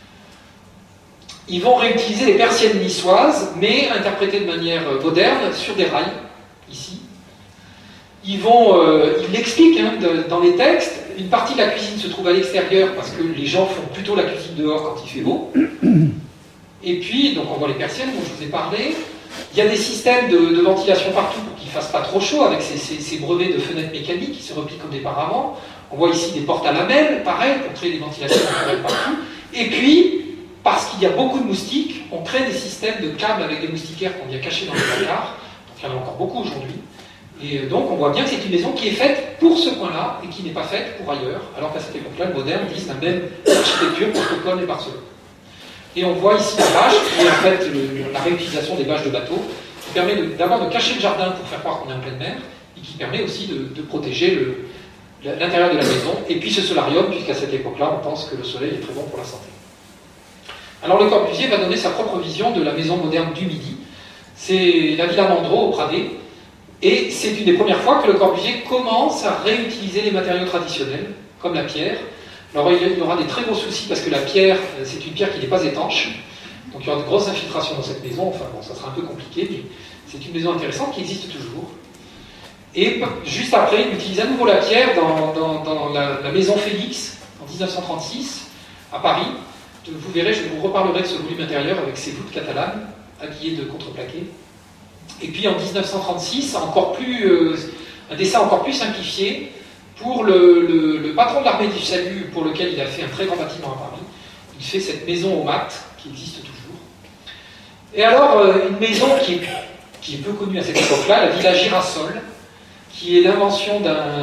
Ils vont réutiliser les persiennes niçoises, mais interprétées de manière moderne sur des rails, ici. Ils vont, euh, ils l'expliquent hein, de, dans les textes, une partie de la cuisine se trouve à l'extérieur parce que les gens font plutôt la cuisine dehors quand il fait beau. Et puis, donc on voit les persiennes dont je vous ai parlé. Il y a des systèmes de, de ventilation partout pour qu'il ne fasse pas trop chaud, avec ces, ces, ces brevets de fenêtres mécaniques qui se replient comme des paravents. On voit ici des portes à lamelles, pareil, pour créer des ventilations naturelles partout. Et puis, parce qu'il y a beaucoup de moustiques, on crée des systèmes de câbles avec des moustiquaires qu'on vient cacher dans les placards. Donc il y en a encore beaucoup aujourd'hui. Et donc on voit bien que c'est une maison qui est faite pour ce coin-là et qui n'est pas faite pour ailleurs, alors qu'à cette époque-là, le moderne vise la même architecture pour Stockholm et Barcelone. Et on voit ici la bâche, qui est en fait le, la réutilisation des bâches de bateau, qui permet d'abord de, de cacher le jardin pour faire croire qu'on est en pleine mer, et qui permet aussi de, de protéger l'intérieur de la maison, et puis ce solarium, puisqu'à cette époque-là, on pense que le soleil est très bon pour la santé. Alors Le Corbusier va donner sa propre vision de la maison moderne du Midi. C'est la Villa Mandro au Pradé, et c'est une des premières fois que Le Corbusier commence à réutiliser les matériaux traditionnels, comme la pierre. Alors il y aura des très gros soucis parce que la pierre, c'est une pierre qui n'est pas étanche, donc il y aura de grosses infiltrations dans cette maison, enfin bon, ça sera un peu compliqué, mais c'est une maison intéressante qui existe toujours. Et juste après, il utilise à nouveau la pierre dans, dans, dans la, la maison Félix, en mille neuf cent trente-six, à Paris. Vous verrez, je vous reparlerai de ce volume intérieur avec ses voûtes catalanes, habillées de contreplaqué. Et puis en mille neuf cent trente-six, encore plus, euh, un dessin encore plus simplifié, pour le, le, le patron de l'armée du salut, pour lequel il a fait un très grand bâtiment à Paris. Il fait cette maison au mat, qui existe toujours. Et alors, euh, une maison qui est, qui est peu connue à cette époque-là, la Villa Girasol, qui est l'invention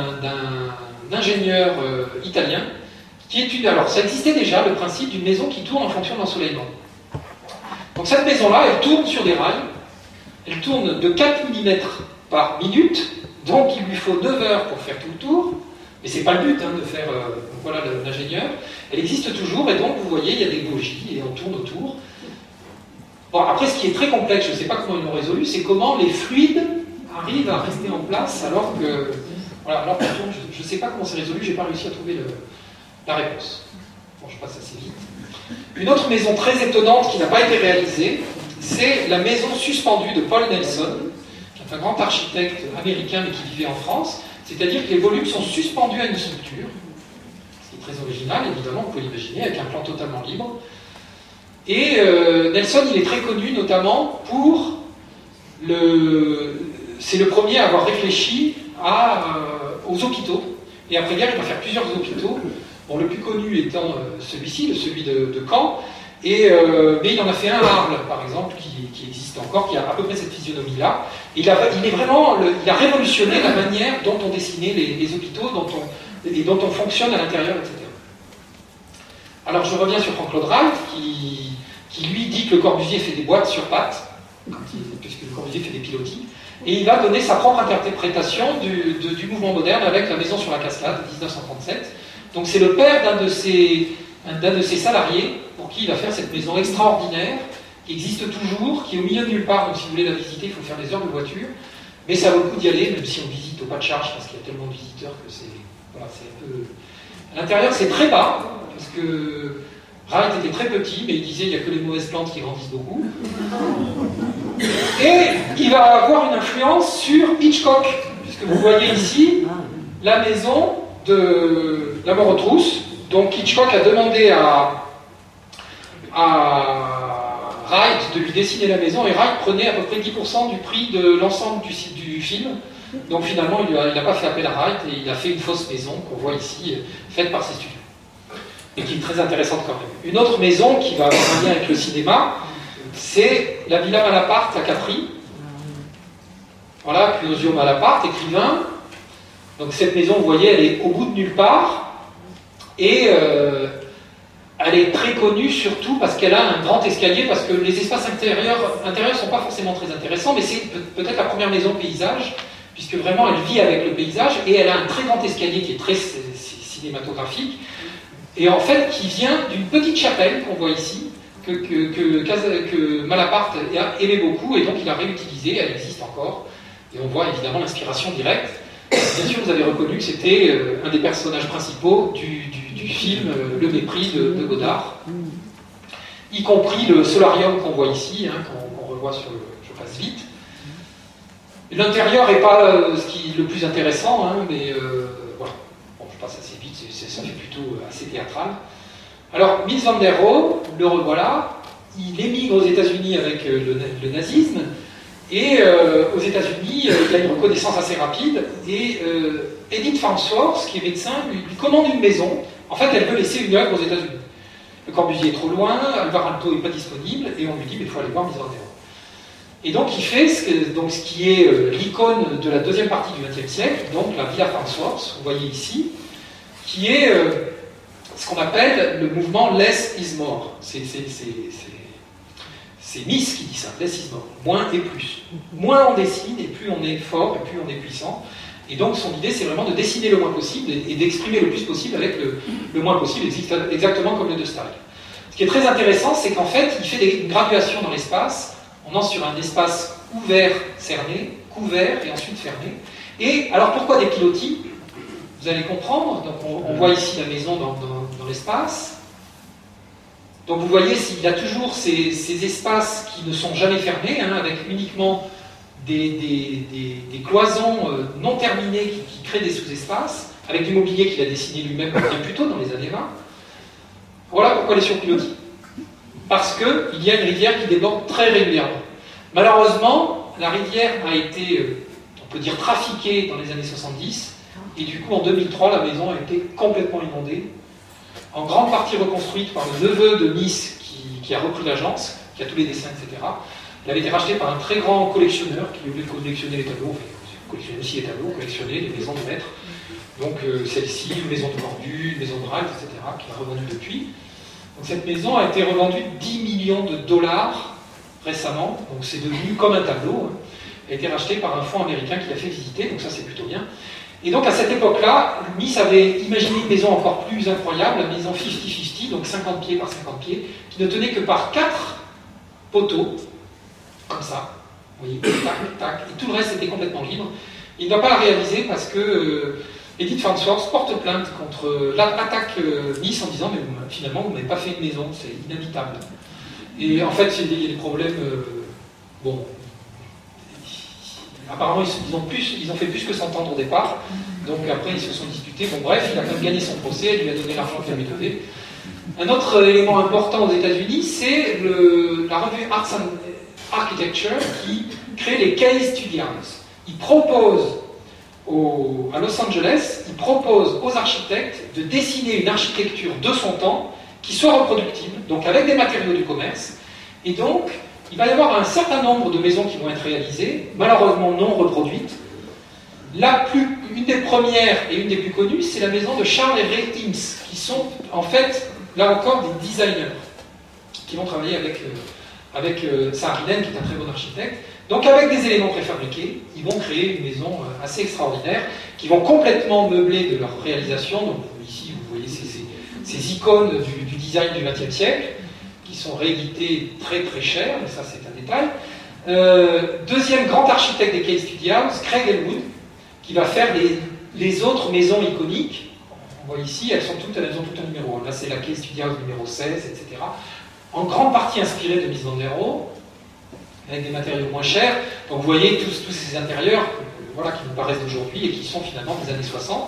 d'un ingénieur euh, italien, qui est une... Alors, ça existait déjà, le principe d'une maison qui tourne en fonction de l'ensoleillement. Donc cette maison-là, elle tourne sur des rails, elle tourne de quatre millimètres par minute, donc il lui faut neuf heures pour faire tout le tour, mais c'est pas le but hein, de faire, euh, voilà l'ingénieur. Elle existe toujours, et donc vous voyez, il y a des bogies, et on tourne autour. Bon, après, ce qui est très complexe, je ne sais pas comment ils l'ont résolu, c'est comment les fluides arrivent à rester en place alors que... Voilà, alors qu'on tourne, je ne sais pas comment c'est résolu, j'ai pas réussi à trouver le, la réponse. Bon, je passe assez vite. Une autre maison très étonnante qui n'a pas été réalisée, c'est la maison suspendue de Paul Nelson, qui est un grand architecte américain mais qui vivait en France, c'est-à-dire que les volumes sont suspendus à une structure, ce qui est très original, évidemment, vous pouvez l'imaginer, avec un plan totalement libre. Et euh, Nelson, il est très connu notamment pour le... C'est le premier à avoir réfléchi à, euh, aux hôpitaux. Et après-guerre, il va faire plusieurs hôpitaux. Bon, le plus connu étant euh, celui-ci, celui de, de Caen. Et, euh, mais il en a fait un à Arles, par exemple, qui, qui existe encore, qui a à peu près cette physionomie-là. Il a, il est vraiment, le, il a révolutionné la manière dont on dessinait les, les hôpitaux, dont on, et dont on fonctionne à l'intérieur, et cetera. Alors je reviens sur Frank Lloyd Wright, qui, qui lui dit que Le Corbusier fait des boîtes sur pattes, puisque Le Corbusier fait des pilotis, et il va donner sa propre interprétation du, de, du mouvement moderne avec La Maison sur la Cascade, mille neuf cent trente-sept. Donc c'est le père d'un de ses, d'un de ses salariés pour qui il va faire cette maison extraordinaire, qui existe toujours, qui est au milieu de nulle part, donc si vous voulez la visiter, il faut faire des heures de voiture, mais ça vaut le coup d'y aller, même si on visite au pas de charge, parce qu'il y a tellement de visiteurs que c'est... Voilà, c'est un peu... À l'intérieur, c'est très bas, parce que Wright était très petit, mais il disait qu'il n'y a que les mauvaises plantes qui grandissent beaucoup. Et il va avoir une influence sur Hitchcock, puisque vous voyez ici la maison de la mort aux trousses. Donc Hitchcock a demandé à, à Wright de lui dessiner la maison, et Wright prenait à peu près dix pour cent du prix de l'ensemble du, du film. Donc finalement, il n'a pas fait appel à Wright, et il a fait une fausse maison qu'on voit ici, faite par ses studios. Et qui est très intéressante quand même. Une autre maison qui va avoir un lien avec le cinéma, c'est la Villa Malaparte à Capri, Voilà, Claudio Malaparte, écrivain. Donc cette maison, vous voyez, elle est au bout de nulle part. Et euh, elle est très connue surtout parce qu'elle a un grand escalier, parce que les espaces intérieurs intérieurs ne sont pas forcément très intéressants, mais c'est peut-être la première maison paysage, puisque vraiment elle vit avec le paysage, et elle a un très grand escalier qui est très cinématographique, et en fait qui vient d'une petite chapelle qu'on voit ici, que, que, que, que Malaparte aimait beaucoup, et donc il a réutilisé, elle existe encore, et on voit évidemment l'inspiration directe. Bien sûr, vous avez reconnu que c'était euh, un des personnages principaux du, du, du film euh, Le Mépris de, de Godard, y compris le solarium qu'on voit ici, hein, qu'on qu'on revoit sur le... Je passe vite. L'intérieur n'est pas euh, ce qui est le plus intéressant, hein, mais euh, voilà. Bon, je passe assez vite, c'est, c'est, ça fait plutôt assez théâtral. Alors, Mies van der Rohe, le revoilà, il émigre aux États-Unis avec euh, le, le nazisme. Et euh, aux États-Unis, euh, il a une reconnaissance assez rapide. Et euh, Edith Farnsworth, qui est médecin, lui, lui commande une maison. En fait, elle veut laisser une œuvre aux États-Unis. Le Corbusier est trop loin, Alvar Aalto n'est pas disponible, et on lui dit, mais il faut aller voir Mies van der Rohe. Et donc, il fait ce, que, donc, ce qui est euh, l'icône de la deuxième partie du vingtième siècle, donc la Villa Farnsworth, vous voyez ici, qui est euh, ce qu'on appelle le mouvement Less is more. C'est, c'est, c'est, c'est, c'est Mies qui dit ça, Less is more. Moins et plus. Moins on dessine, et plus on est fort, et plus on est puissant. Et donc, son idée, c'est vraiment de dessiner le moins possible et, et d'exprimer le plus possible avec le, le moins possible, exactement comme le de Stahl. Ce qui est très intéressant, c'est qu'en fait, il fait des, une graduation dans l'espace. On entre sur un espace ouvert, cerné, couvert et ensuite fermé. Et alors, pourquoi des pilotis? Vous allez comprendre. Donc, on, on voit ici la maison dans, dans, dans l'espace. Donc, vous voyez, il a toujours ces, ces espaces qui ne sont jamais fermés, hein, avec uniquement des, des, des, des cloisons euh, non terminées qui, qui créent des sous-espaces, avec du mobilier qu'il a dessiné lui-même bien plus tôt, dans les années vingt. Voilà pourquoi les surpilotis. Parce qu'il y a une rivière qui déborde très régulièrement. Malheureusement, la rivière a été, euh, on peut dire, trafiquée dans les années soixante-dix, et du coup, en deux mille trois, la maison a été complètement inondée, en grande partie reconstruite par le neveu de Mies, qui, qui a repris l'agence, qui a tous les dessins, et cetera. Elle avait été rachetée par un très grand collectionneur qui voulait collectionner les tableaux, enfin, collectionner aussi les tableaux, collectionner les maisons de maître. Donc euh, celle-ci, une maison de Cordu, une maison de Ralph, et cetera, qui a revendu depuis. Donc cette maison a été revendue dix millions de dollars récemment, donc c'est devenu comme un tableau. Hein. Elle a été rachetée par un fonds américain qui l'a fait visiter, donc ça c'est plutôt bien. Et donc à cette époque-là, Mies avait imaginé une maison encore plus incroyable, la maison cinquante cinquante, donc cinquante pieds par cinquante pieds, qui ne tenait que par quatre poteaux, comme ça, vous voyez, tac, tac, et tout le reste était complètement libre. Il ne va pas la réaliser parce que euh, Edith Farnsworth porte plainte contre l'attaque euh, Mies en disant, mais vous, finalement, vous n'avez pas fait une maison, c'est inhabitable. Et en fait, il y a des problèmes, euh, bon, apparemment, ils ont, plus, ils ont fait plus que s'entendre au départ, donc après, ils se sont disputés. Bon, bref, il a quand même gagné son procès, elle lui a donné l'argent qu'il avait donné. Un autre élément important aux États-Unis, c'est le, la revue Arts and Architecture qui crée les Case Studios. Il propose au, à Los Angeles, il propose aux architectes de dessiner une architecture de son temps qui soit reproductible, donc avec des matériaux du commerce, et donc il va y avoir un certain nombre de maisons qui vont être réalisées, malheureusement non reproduites. La plus, une des premières et une des plus connues, c'est la maison de Charles et Ray Eames, qui sont en fait, là encore, des designers, qui vont travailler avec, euh, avec euh, Saarinen, qui est un très bon architecte. Donc avec des éléments préfabriqués, ils vont créer une maison euh, assez extraordinaire, qui vont complètement meubler de leur réalisation. Donc ici, vous voyez ces, ces, ces icônes du, du design du vingtième siècle, qui sont rééditées très très cher, mais ça c'est un détail. Euh, deuxième grand architecte des Case Studios, Craig Elwood, qui va faire les, les autres maisons iconiques. On voit ici, elles sont toutes, elles ont toutes un numéro. Là c'est la Case Studios numéro seize, et cetera. En grande partie inspirée de Mies van der Rohe, avec des matériaux moins chers. Donc vous voyez tous, tous ces intérieurs euh, voilà, qui nous paraissent d'aujourd'hui et qui sont finalement des années soixante.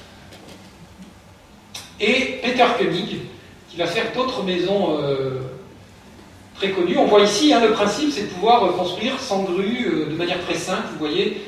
Et Peter Koenig, qui va faire d'autres maisons euh, très connues. On voit ici, hein, le principe, c'est de pouvoir euh, construire sans grue, euh, de manière très simple, vous voyez,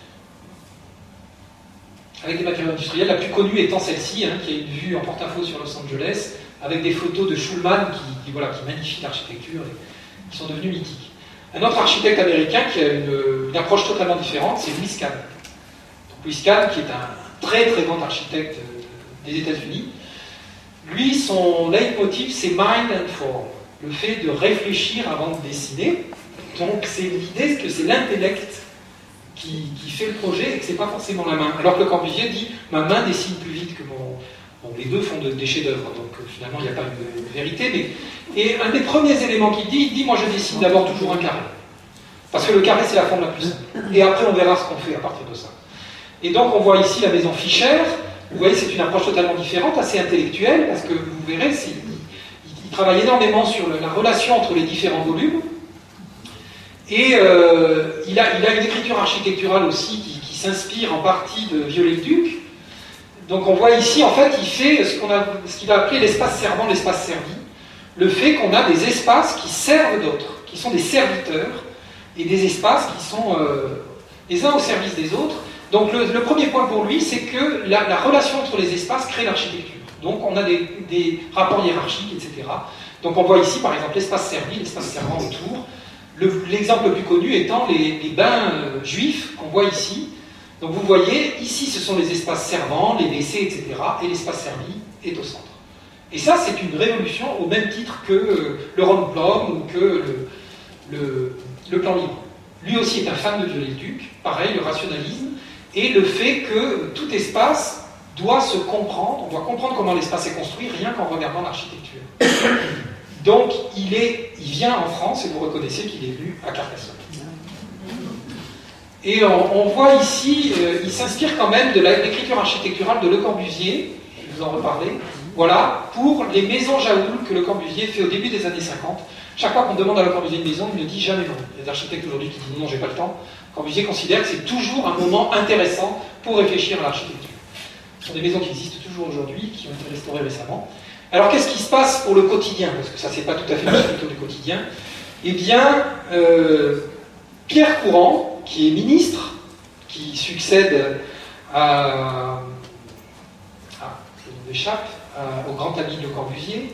avec des matériaux industriels, la plus connue étant celle-ci, hein, qui a une vue en porte-à-faux sur Los Angeles, avec des photos de Schulman qui, qui, voilà, qui magnifient l'architecture et qui sont devenues mythiques. un autre architecte américain qui a une, une approche totalement différente, c'est Louis Kahn. Donc, Louis Kahn, qui est un très très grand architecte des États-Unis, lui, son leitmotiv, c'est mind and form, le fait de réfléchir avant de dessiner. Donc, c'est l'idée que c'est l'intellect qui, qui fait le projet et que c'est pas forcément la main. Alors que Le Corbusier dit, ma main dessine plus vite que mon... Bon, les deux font de, des chefs-d'œuvre, donc euh, finalement, il n'y a pas de, de vérité. Mais... Et un des premiers éléments qu'il dit, il dit, moi, je dessine d'abord toujours un carré. Parce que le carré, c'est la forme la plus simple. Et après, on verra ce qu'on fait à partir de ça. Et donc, on voit ici la maison Fischer. Vous voyez, c'est une approche totalement différente, assez intellectuelle, parce que vous verrez, il, il, il travaille énormément sur le, la relation entre les différents volumes. Et euh, il, a, il a une écriture architecturale aussi qui, qui s'inspire en partie de Viollet-le-Duc. Donc on voit ici, en fait, il fait ce qu'on a, ce qu'il va appeler l'espace servant, l'espace servi. Le fait qu'on a des espaces qui servent d'autres, qui sont des serviteurs, et des espaces qui sont euh, les uns au service des autres. Donc le, le premier point pour lui, c'est que la, la relation entre les espaces crée l'architecture. Donc on a des, des rapports hiérarchiques, et cetera. Donc on voit ici, par exemple, l'espace servi, l'espace servant autour. L'exemple le, le plus connu étant les, les bains euh, juifs qu'on voit ici. Donc vous voyez, ici ce sont les espaces servants, les W C, et cetera. Et l'espace servi est au centre. Et ça, c'est une révolution au même titre que euh, le Rundplan ou que le, le, le plan libre. Lui aussi est un fan de Viollet-le-Duc. Pareil, le rationalisme. Et le fait que tout espace doit se comprendre, on doit comprendre comment l'espace est construit rien qu'en regardant l'architecture. Donc il, est, il vient en France et vous reconnaissez qu'il est venu à Carcassonne. Et on, on voit ici, euh, il s'inspire quand même de l'écriture architecturale de Le Corbusier, je vais vous en reparler, voilà, pour les maisons Jaoul que Le Corbusier fait au début des années cinquante. Chaque fois qu'on demande à Le Corbusier une maison, il ne dit jamais non. Il y a des architectes aujourd'hui qui disent non, j'ai pas le temps. Corbusier considère que c'est toujours un moment intéressant pour réfléchir à l'architecture. Ce sont des maisons qui existent toujours aujourd'hui, qui ont été restaurées récemment. Alors qu'est-ce qui se passe pour le quotidien? Parce que ça, c'est pas tout à fait le plutôt du quotidien. Eh bien, euh, Pierre Courant, qui est ministre, qui succède à... Ah, je m'échappe, au grand ami de Le Corbusier.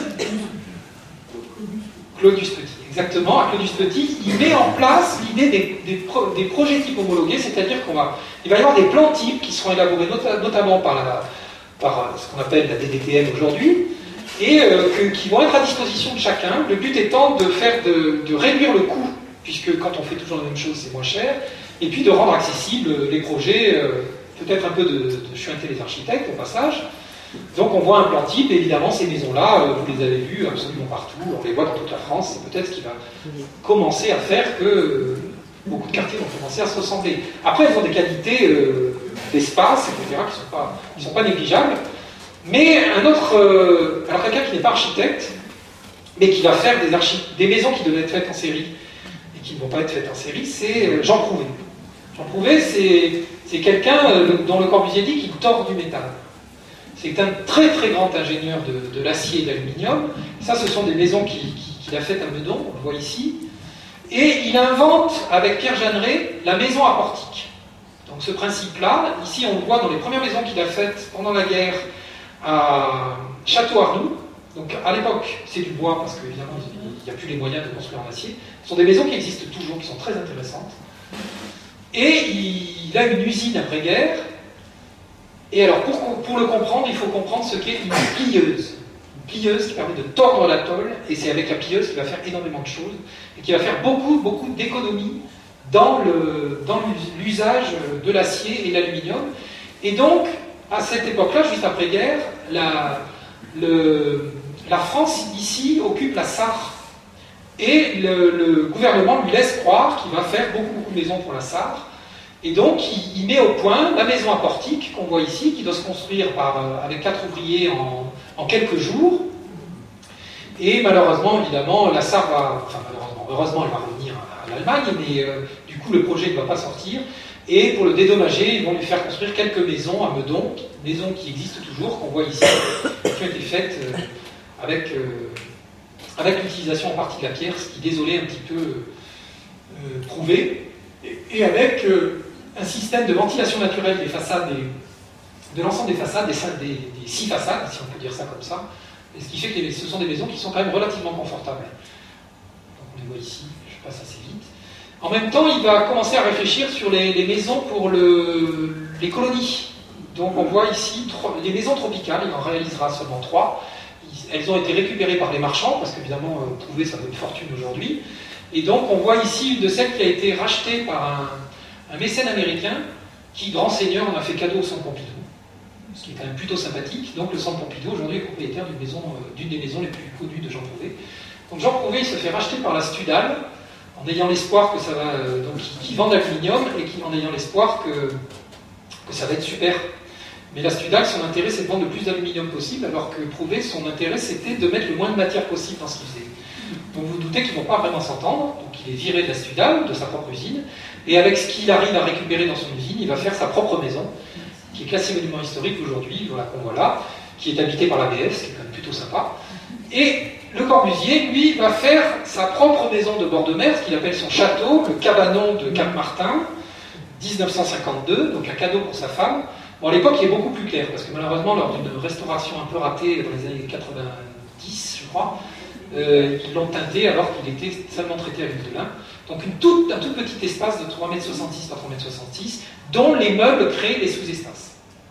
Claudius Petit, exactement. À Claudius Petit, il met en place l'idée des, des, pro, des projets types homologués, c'est-à-dire qu'il va, il va y avoir des plans types qui seront élaborés not, notamment par, la, par ce qu'on appelle la D D T M aujourd'hui, et euh, que, qui vont être à disposition de chacun. Le but étant de, faire de, de réduire le coût, puisque quand on fait toujours la même chose, c'est moins cher, et puis de rendre accessibles les projets, euh, peut-être un peu de, de chuinter les architectes au passage. Donc on voit un plan type, et évidemment ces maisons-là, euh, vous les avez vues absolument partout, on les voit dans toute la France, c'est peut-être ce qui va commencer à faire que euh, beaucoup de quartiers vont commencer à se ressembler. Après, elles ont des qualités euh, d'espace, et cetera, qui ne sont pas, qui sont pas négligeables, mais un autre, euh, alors quelqu'un qui n'est pas architecte, mais qui va faire des, des maisons qui devaient être faites en série, et qui ne vont pas être faites en série, c'est euh, Jean Prouvé. Jean Prouvé, c'est quelqu'un euh, dont Le Corbusier dit qu'il tord du métal. C'est un très très grand ingénieur de, de l'acier et de l'aluminium. Ça, ce sont des maisons qu'il qui, qui a faites à Meudon, on le voit ici. Et il invente, avec Pierre Jeanneret, la maison à portique. Donc ce principe-là, ici on le voit dans les premières maisons qu'il a faites pendant la guerre à Château-Arnoux. Donc à l'époque, c'est du bois, parce qu'évidemment, il n'y a plus les moyens de construire en acier. Ce sont des maisons qui existent toujours, qui sont très intéressantes. Et il a une usine après-guerre. Et alors, pour, pour le comprendre, il faut comprendre ce qu'est une plieuse. Une plieuse qui permet de tordre la tôle, et c'est avec la plieuse qu'il va faire énormément de choses, et qui va faire beaucoup, beaucoup d'économies dans l'usage de l'acier et de l'aluminium. Et donc, à cette époque-là, juste après-guerre, la, le, la France, ici, occupe la Sarre. Et le, le gouvernement lui laisse croire qu'il va faire beaucoup, beaucoup de maisons pour la Sarre. Et donc, il, il met au point la maison à portique qu'on voit ici, qui doit se construire par, euh, avec quatre ouvriers en, en quelques jours. Et malheureusement, évidemment, la Sarre va... Enfin, malheureusement, heureusement, elle va revenir à, à l'Allemagne, mais euh, du coup, le projet ne va pas sortir. Et pour le dédommager, ils vont lui faire construire quelques maisons à Meudon, maisons qui existent toujours, qu'on voit ici, qui ont été faites euh, avec, euh, avec l'utilisation en partie de la pierre, ce qui, désolé, un petit peu euh, prouvé, et, et avec... Euh, un système de ventilation naturelle des façades, des, de l'ensemble des façades, des, des, des six façades, si on peut dire ça comme ça, et ce qui fait que les, ce sont des maisons qui sont quand même relativement confortables. Donc on les voit ici, je passe assez vite. En même temps, il va commencer à réfléchir sur les, les maisons pour le, les colonies. Donc on voit ici trois, les maisons tropicales, il en réalisera seulement trois. Elles ont été récupérées par les marchands, parce qu'évidemment, euh, trouver ça vaut une fortune aujourd'hui. Et donc on voit ici une de celles qui a été rachetée par un, un mécène américain, qui, grand seigneur, en a fait cadeau au Centre Pompidou, ce qui est quand même plutôt sympathique. Donc le Centre Pompidou, aujourd'hui, est propriétaire d'une maison, euh, d'une des maisons les plus connues de Jean Prouvé. Donc Jean Prouvé, il se fait racheter par la Studal, en ayant l'espoir que ça va... Euh, donc qui, qui vend de l'aluminium, et qui, en ayant l'espoir que, que ça va être super. Mais la Studal, son intérêt, c'est de vendre le plus d'aluminium possible, alors que Prouvé, son intérêt, c'était de mettre le moins de matière possible dans ce qu'il faisait. Donc vous, vous doutez qu'ils ne vont pas vraiment s'entendre, donc il est viré de la Studal, de sa propre usine, et avec ce qu'il arrive à récupérer dans son usine, il va faire sa propre maison, qui est classée monument historique aujourd'hui, voilà, qu'on voit là, qui est habitée par la B F, ce qui est quand même plutôt sympa. Et Le Corbusier, lui, va faire sa propre maison de bord de mer, ce qu'il appelle son château, le cabanon de Cap-Martin, dix-neuf cent cinquante-deux, donc un cadeau pour sa femme. Bon, à l'époque, il est beaucoup plus clair, parce que malheureusement, lors d'une restauration un peu ratée dans les années quatre-vingt-dix, je crois, euh, ils l'ont teinté alors qu'il était seulement traité à l'huile de lin. Donc une toute, un tout petit espace de trois mètres soixante-six par trois mètres soixante-six, dont les meubles créent les sous-espaces.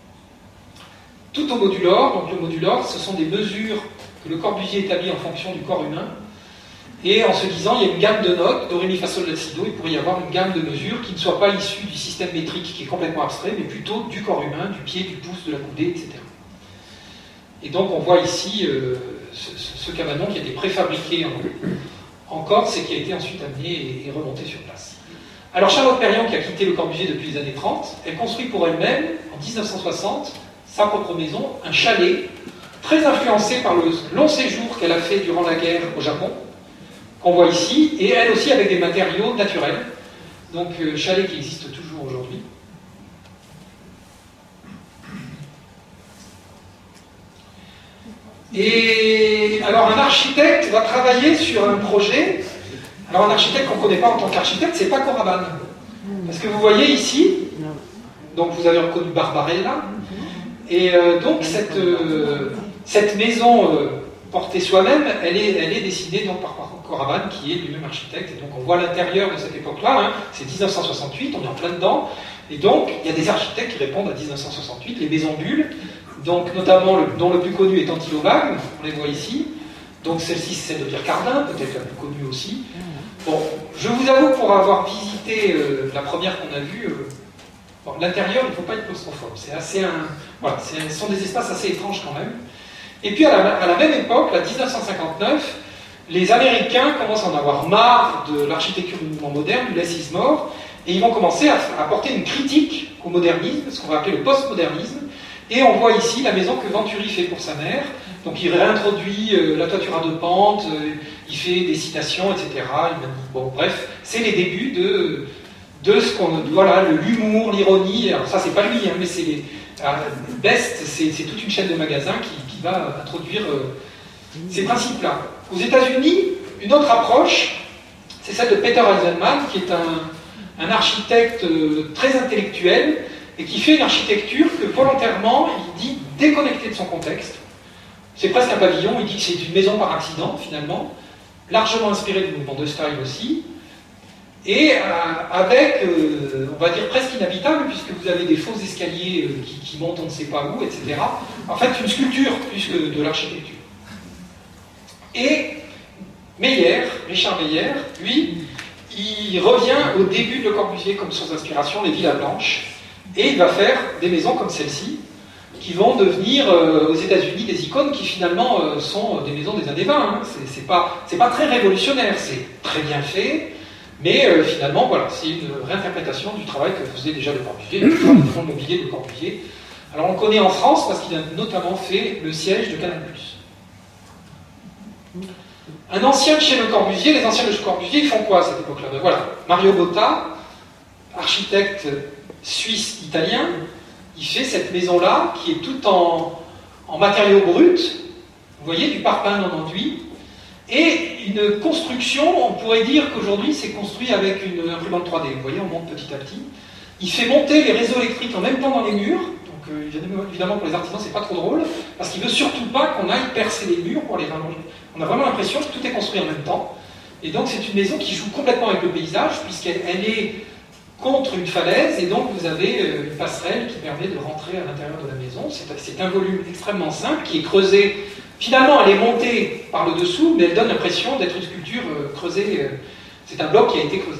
Tout au modulor, donc le modulor, ce sont des mesures que le Corbusier établit en fonction du corps humain, et en se disant, il y a une gamme de notes, do, ré, mi, fa, sol, la, si, do, il pourrait y avoir une gamme de mesures qui ne soit pas issue du système métrique qui est complètement abstrait, mais plutôt du corps humain, du pied, du pouce, de la coudée, et cetera. Et donc on voit ici euh, ce, ce cabanon qui a été préfabriqué en, en Corse et qui a été ensuite amené et, et remonté sur place. Alors Charlotte Perriand, qui a quitté le Corbusier depuis les années trente, elle construit pour elle-même, en dix-neuf cent soixante, sa propre maison, un chalet, très influencé par le long séjour qu'elle a fait durant la guerre au Japon, qu'on voit ici, et elle aussi avec des matériaux naturels. Donc euh, chalet qui existe toujours aujourd'hui. Et alors un architecte va travailler sur un projet. Alors un architecte qu'on ne connaît pas en tant qu'architecte, c'est Paco Rabanne. Parce que vous voyez ici, donc vous avez reconnu Barbarella, et euh, donc cette, euh, cette maison euh, portée soi-même, elle est, elle est dessinée donc par Paco Rabanne, qui est lui-même architecte, et donc on voit l'intérieur de cette époque-là, hein, c'est dix-neuf cent soixante-huit, on est en plein dedans, et donc il y a des architectes qui répondent à dix-neuf cent soixante-huit, les maisons bulles, donc notamment le, dont le plus connu est Antilovag, on les voit ici, donc celle-ci c'est celle de Pierre Cardin, peut-être la plus connue aussi. Bon, je vous avoue, pour avoir visité euh, la première qu'on a vue, euh, bon, l'intérieur, il ne faut pas être claustrophobe, c'est assez un, voilà, ce sont des espaces assez étranges quand même. Et puis à la, à la même époque, en dix-neuf cent cinquante-neuf, les Américains commencent à en avoir marre de l'architecture du mouvement moderne, du less is more, et ils vont commencer à, à apporter une critique au modernisme, ce qu'on va appeler le postmodernisme. Et on voit ici la maison que Venturi fait pour sa mère. Donc il réintroduit euh, la toiture à deux pentes, euh, il fait des citations, et cetera. Il, bon, bref, c'est les débuts de, de ce qu'on... Voilà, l'humour, l'ironie. Alors ça, c'est pas lui, hein, mais c'est les... Alors, Best, c'est, c'est toute une chaîne de magasins qui, qui va introduire euh, ces principes-là. Aux États-Unis, une autre approche, c'est celle de Peter Eisenman, qui est un, un architecte euh, très intellectuel, et qui fait une architecture que volontairement, il dit déconnectée de son contexte. C'est presque un pavillon, il dit que c'est une maison par accident, finalement, largement inspirée du mouvement de style aussi, et euh, avec, euh, on va dire, presque inhabitable, puisque vous avez des faux escaliers euh, qui, qui montent on ne sait pas où, et cetera. En fait, une sculpture plus que de l'architecture. Et Meyer, Richard Meyer, lui, il revient au début de Le Corbusier comme source d'inspiration, les villas blanches, et il va faire des maisons comme celle-ci, qui vont devenir euh, aux États-Unis des icônes qui finalement euh, sont des maisons des années vingt. Hein. C'est, c'est pas, c'est pas très révolutionnaire, c'est très bien fait, mais euh, finalement, voilà, c'est une réinterprétation du travail que faisait déjà Le Corbusier, le travail du fonds mobilier de Le Corbusier. Alors on le connaît en France parce qu'il a notamment fait le siège de Canal plus. Un ancien de chez Le Corbusier, les anciens de chez Le Corbusier, ils font quoi à cette époque-là? Ben voilà, Mario Botta, architecte suisse-italien, il fait cette maison-là, qui est toute en, en matériaux bruts, vous voyez, du parpaing non enduit, et une construction, on pourrait dire qu'aujourd'hui, c'est construit avec une imprimante trois D, vous voyez, on monte petit à petit. Il fait monter les réseaux électriques en même temps dans les murs, donc euh, évidemment pour les artisans, c'est pas trop drôle, parce qu'il veut surtout pas qu'on aille percer les murs pour les rallonger. On a vraiment l'impression que tout est construit en même temps. Et donc c'est une maison qui joue complètement avec le paysage, puisqu'elle elle est contre une falaise, et donc vous avez une passerelle qui permet de rentrer à l'intérieur de la maison. C'est un volume extrêmement simple qui est creusé. Finalement, elle est montée par le dessous, mais elle donne l'impression d'être une sculpture creusée. C'est un bloc qui a été creusé.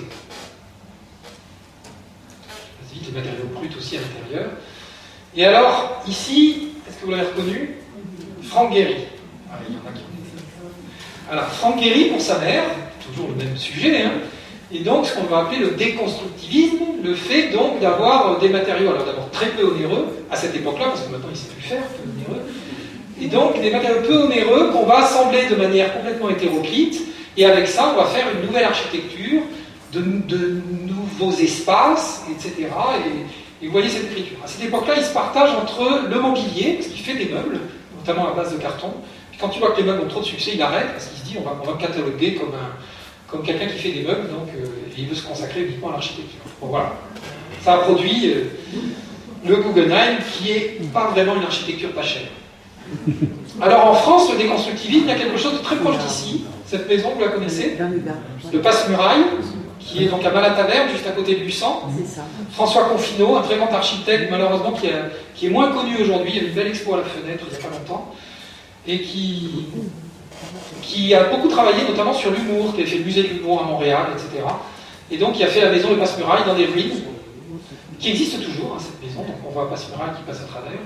Les matériaux bruts aussi à l'intérieur. Et alors, ici, est-ce que vous l'avez reconnu? Franck Gehry. Ah, il y en a qui ont... Alors, Franck Gehry, pour sa mère, toujours le même sujet, hein, et donc ce qu'on va appeler le déconstructivisme, le fait donc d'avoir des matériaux, alors d'abord très peu onéreux, à cette époque-là, parce que maintenant il ne sait plus faire, peu onéreux, et donc des matériaux peu onéreux qu'on va assembler de manière complètement hétéroclite, et avec ça, on va faire une nouvelle architecture, de, de nouveaux espaces, et cetera. Et, et vous voyez cette écriture. À cette époque-là, il se partage entre le mobilier, parce qu'il fait des meubles, notamment à base de carton. Puis quand il voit que les meubles ont trop de succès, il arrête, parce qu'il se dit on va, on va me cataloguer comme, un, comme quelqu'un qui fait des meubles, donc euh, et il veut se consacrer uniquement à l'architecture. Bon voilà. Ça a produit euh, le Guggenheim, qui n'est pas vraiment une architecture pas chère. Alors en France, le déconstructivisme, il y a quelque chose de très proche d'ici. Cette maison, vous la connaissez? Le Passe-Muraille, qui est donc à Malataverne, juste à côté de Luçon. François Confineau, un très grand architecte, malheureusement, qui, a, qui est moins connu aujourd'hui. Il y a eu une belle expo à la fenêtre il n'y a pas longtemps. Et qui, qui a beaucoup travaillé, notamment sur l'humour, qui a fait le musée de l'humour à Montréal, et cetera. Et donc, qui a fait la maison Le Passe-Muraille dans des ruines, qui existe toujours, hein, cette maison. Donc, on voit un Passe-Muraille qui passe à travers.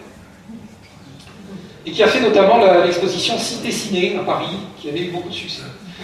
Et qui a fait notamment l'exposition Cité Ciné à Paris, qui avait eu beaucoup de succès.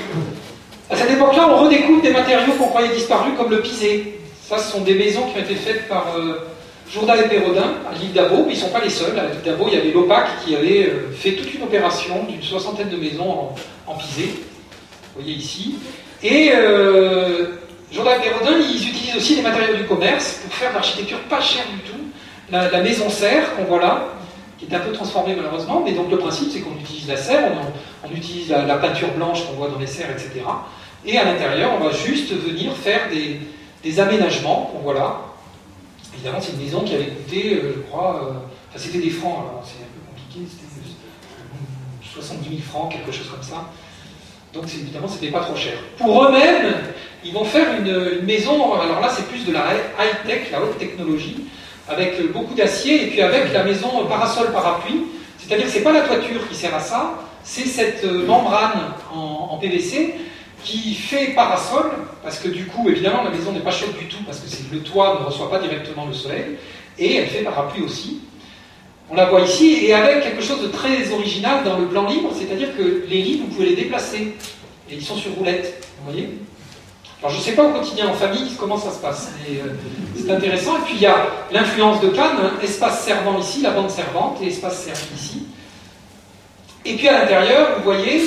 À cette époque-là, on redécouvre des matériaux qu'on croyait disparus, comme le pisé. Ça, ce sont des maisons qui ont été faites par euh, Jourdain et Pérodin à l'île d'Abo, mais ils ne sont pas les seuls. À l'île d'Abo, il y avait l'Opac qui avait euh, fait toute une opération d'une soixantaine de maisons en, en pisé. Vous voyez ici. Et euh, Jourdain et Pérodin, ils utilisent aussi les matériaux du commerce pour faire de l'architecture pas chère du tout. La, la maison serre, qu'on voit là, qui est un peu transformée malheureusement, mais donc le principe c'est qu'on utilise la serre, on, on utilise la, la peinture blanche qu'on voit dans les serres, et cetera. Et à l'intérieur, on va juste venir faire des, des aménagements, qu'on voit là. Évidemment, c'est une maison qui avait coûté, euh, je crois, euh, enfin c'était des francs, alors c'est un peu compliqué, c'était euh, soixante-dix mille francs, quelque chose comme ça. Donc évidemment, c'était pas trop cher. Pour eux-mêmes, ils vont faire une, une maison, alors là c'est plus de la high-tech, la haute technologie, avec beaucoup d'acier, et puis avec la maison parasol parapluie, c'est-à-dire que ce n'est pas la toiture qui sert à ça, c'est cette membrane en, en P V C qui fait parasol, parce que du coup, évidemment, la maison n'est pas chaude du tout, parce que le toit ne reçoit pas directement le soleil, et elle fait parapluie aussi. On la voit ici, et avec quelque chose de très original dans le plan libre, c'est-à-dire que les lits, vous pouvez les déplacer, et ils sont sur roulette, vous voyez ? Alors je ne sais pas au quotidien en famille comment ça se passe, mais euh, c'est intéressant. Et puis il y a l'influence de Cannes, hein, espace servant ici, la bande servante, et espace servi ici. Et puis à l'intérieur, vous voyez,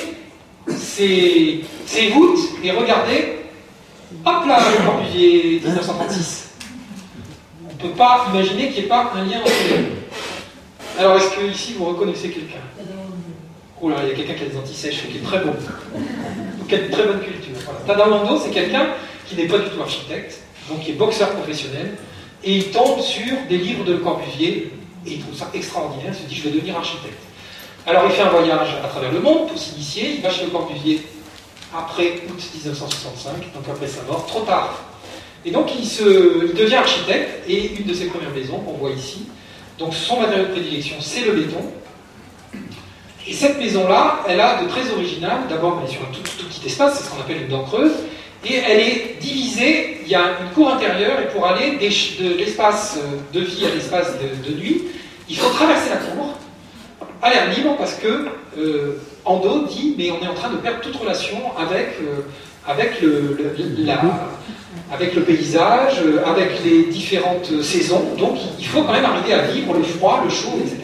ces, ces voûtes, et regardez, hop là, le Corbusier mille neuf cent trente-six. On ne peut pas imaginer qu'il n'y ait pas un lien entre les deux. Alors est-ce que ici vous reconnaissez quelqu'un? Oh là, il y a quelqu'un qui a des antisèches, qui est très bon. Qui a une très bonne culture. Voilà. Tadamando, c'est quelqu'un qui n'est pas du tout architecte, donc qui est boxeur professionnel, et il tombe sur des livres de Le Corbusier, et il trouve ça extraordinaire, il se dit je vais devenir architecte. Alors il fait un voyage à travers le monde pour s'initier, il va chez Le Corbusier après août mille neuf cent soixante-cinq, donc après sa mort, trop tard. Et donc il, se, il devient architecte, et une de ses premières maisons qu'on voit ici, donc son matériau de prédilection c'est le béton. Et cette maison-là, elle a de très original. D'abord, elle est sur un tout, tout petit espace, c'est ce qu'on appelle une dent creuse, et elle est divisée, il y a une cour intérieure, et pour aller des, de l'espace de vie à l'espace de, de nuit, il faut traverser la cour, à l'air libre, parce que euh, Ando dit, mais on est en train de perdre toute relation avec, euh, avec, le, le, la, avec le paysage, avec les différentes saisons, donc il faut quand même arriver à vivre le froid, le chaud, et cetera.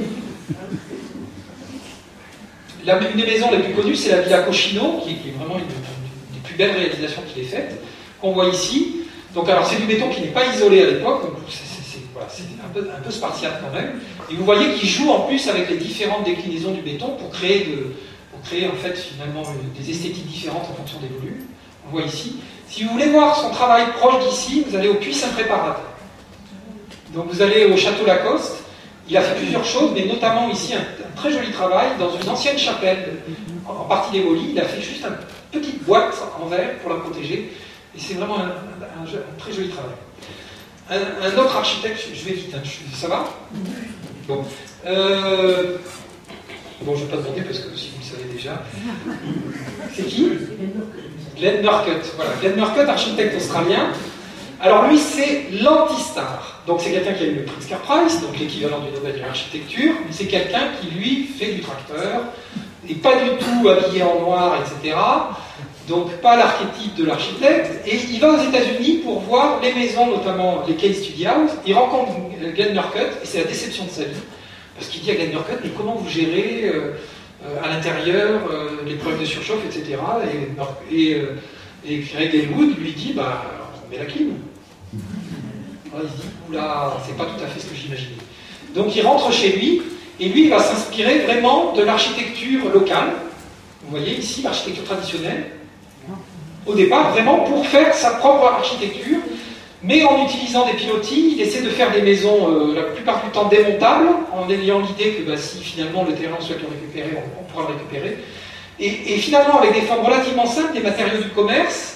La, une des maisons les plus connues, c'est la Villa Cochino, qui est, qui est vraiment une, une des plus belles réalisations qu'il ait faites, qu'on voit ici. Donc, alors, c'est du béton qui n'est pas isolé à l'époque, donc c'est voilà, un, peu, un peu spartiate quand même. Et vous voyez qu'il joue en plus avec les différentes déclinaisons du béton pour créer, de, pour créer en fait, finalement, des esthétiques différentes en fonction des volumes. On voit ici. Si vous voulez voir son travail proche d'ici, vous allez au Puy Saint-Préparade. Donc, vous allez au Château Lacoste. Il a fait plusieurs choses, mais notamment ici un, un très joli travail dans une ancienne chapelle, en, en partie démolie. Il a fait juste un petite boîte en verre pour la protéger. Et c'est vraiment un, un, un, un très joli travail. Un, un autre architecte, je vais vite, hein, je, ça va? Bon. Euh, bon, je ne vais pas demander parce que si vous le savez déjà. C'est qui? Glenn Murcutt. Voilà, Glenn Murcutt, architecte australien. Alors lui, c'est l'anti-star. Donc c'est quelqu'un qui a eu le Pritzker Prize, donc l'équivalent du Nobel de l'architecture, mais c'est quelqu'un qui, lui, fait du tracteur, et pas du tout habillé en noir, et cetera. Donc pas l'archétype de l'architecte. Et il va aux États-Unis pour voir les maisons, notamment les Case Studio House. Il rencontre Glenn Murcutt, et c'est la déception de sa vie. Parce qu'il dit à Glenn Murcutt, mais comment vous gérez euh, euh, à l'intérieur euh, les problèmes de surchauffe, et cetera. Et, et, euh, et Craig Elwood lui dit, bah, on met la clim. Alors il se dit, oula, c'est pas tout à fait ce que j'imaginais. Donc il rentre chez lui, et lui il va s'inspirer vraiment de l'architecture locale. Vous voyez ici l'architecture traditionnelle. Au départ, vraiment pour faire sa propre architecture, mais en utilisant des pilotis, il essaie de faire des maisons euh, la plupart du temps démontables, en ayant l'idée que bah, si finalement le terrain souhaite le récupérer, on, on pourra le récupérer. Et, et finalement, avec des formes relativement simples, des matériaux du commerce,